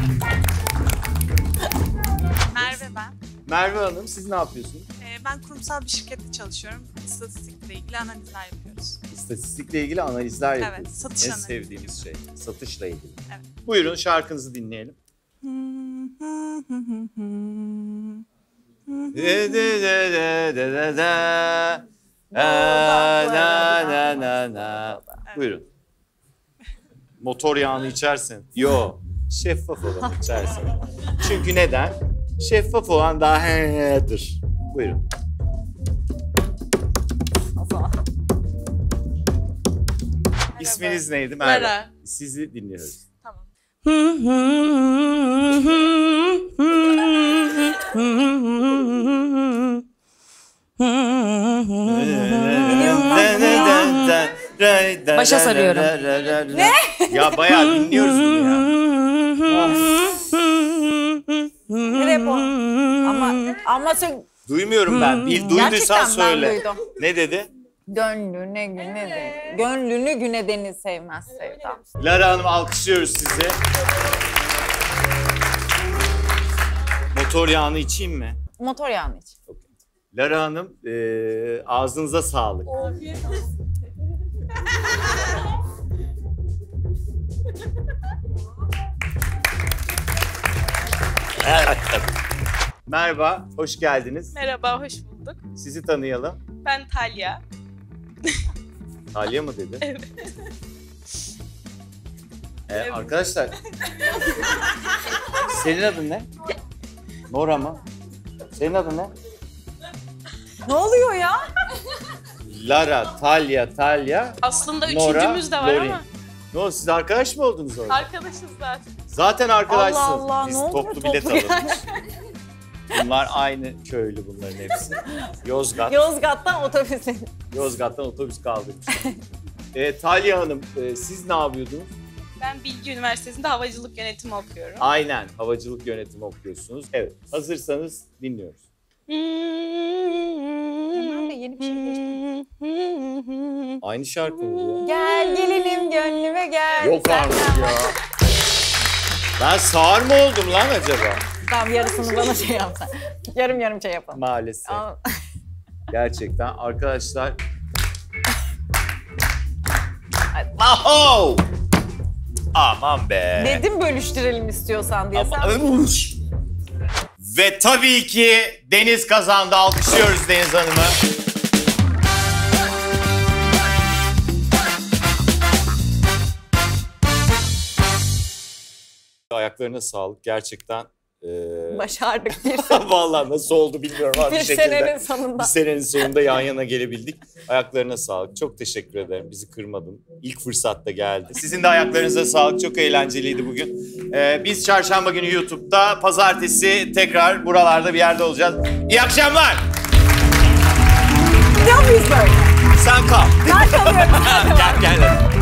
Merve ben. Merve Hanım, siz ne yapıyorsunuz? Ee, ben kurumsal bir şirkette çalışıyorum. İstatistikle ilgili analizler yapıyoruz. İstatistikle ilgili analizler Evet, yapıyoruz. satış en analizi sevdiğimiz şey. Satışla ilgili. Evet. Buyurun şarkınızı dinleyelim. De de de de de de de. Na na na na na. Buyurun. Motor yağını içersin. Yo, şeffaf olan içersin. Çünkü neden? Şeffaf olan daha he'dir. Buyurun. İsminiz neydi? Merve. Lara. Sizi dinliyoruz. Tamam. Başa sarıyorum. Ne? Ya bayağı dinliyoruz bunu ya. Rap o. Ama, ama sen... Duymuyorum ben. Bir duyduysan Gerçekten söyle. ben duydum. Ne dedi? Gönlüne güne deniz. Gönlünü güne deniz sevmez Sevda. Lara Hanım, alkışlıyoruz sizi. Motor yağını içeyim mi? Motor yağını iç. Lara Hanım, e, ağzınıza sağlık. Merhaba, hoş geldiniz. Merhaba, hoş bulduk. Sizi tanıyalım. Ben Talya. Talya mı dedi? Evet. Ee, evet. Arkadaşlar, senin adın ne? Nora mı? Senin adın ne? Ne oluyor ya? Lara, Talya, Talya, Aslında Nora, üçüncümüz de var Lorin. ama. Ne oldu, siz arkadaş mı oldunuz orada? Arkadaşız zaten. Zaten arkadaşsınız. Allah Allah, Biz ne toplu oluyor bilet toplu alınmış. Bunlar aynı köylü bunların hepsi. Yozgat. Yozgat'tan otobüse. Yozgat'tan otobüs kaldırmış. e, Talya Hanım, e, siz ne yapıyordunuz? Ben Bilgi Üniversitesi'nde havacılık yönetimi okuyorum. Aynen, havacılık yönetimi okuyorsunuz. Evet, hazırsanız dinliyoruz. Hemen de yeni bir şey geçti. Aynı şarkı mı bu ya? Gel gelinim gönlüme gel. Yok artık ya. Ben sağır mı oldum lan acaba? Tamam, yarısını bana şey yapsan. Yarım yarım şey yapalım. Maalesef. Aa. Gerçekten arkadaşlar. Aho! Aman be. Dedim bölüştürelim istiyorsan diye. Ama, Sen... Ve tabii ki Deniz kazandı. Alkışlıyoruz Deniz Hanım'ı. Ayaklarına sağlık. Gerçekten Ee, başardık bir vallahi nasıl oldu bilmiyorum abi. bir, bir şekilde, senenin sonunda. Bir senenin sonunda yan yana gelebildik. Ayaklarına sağlık. Çok teşekkür ederim. Bizi kırmadın. İlk fırsatta geldi. Sizin de ayaklarınıza sağlık. Çok eğlenceliydi bugün. Ee, biz çarşamba günü YouTube'da, pazartesi tekrar buralarda bir yerde olacağız. İyi akşamlar. Gidiyor muyuz böyle? Sen kal. Ben kalıyorum. Gel gel.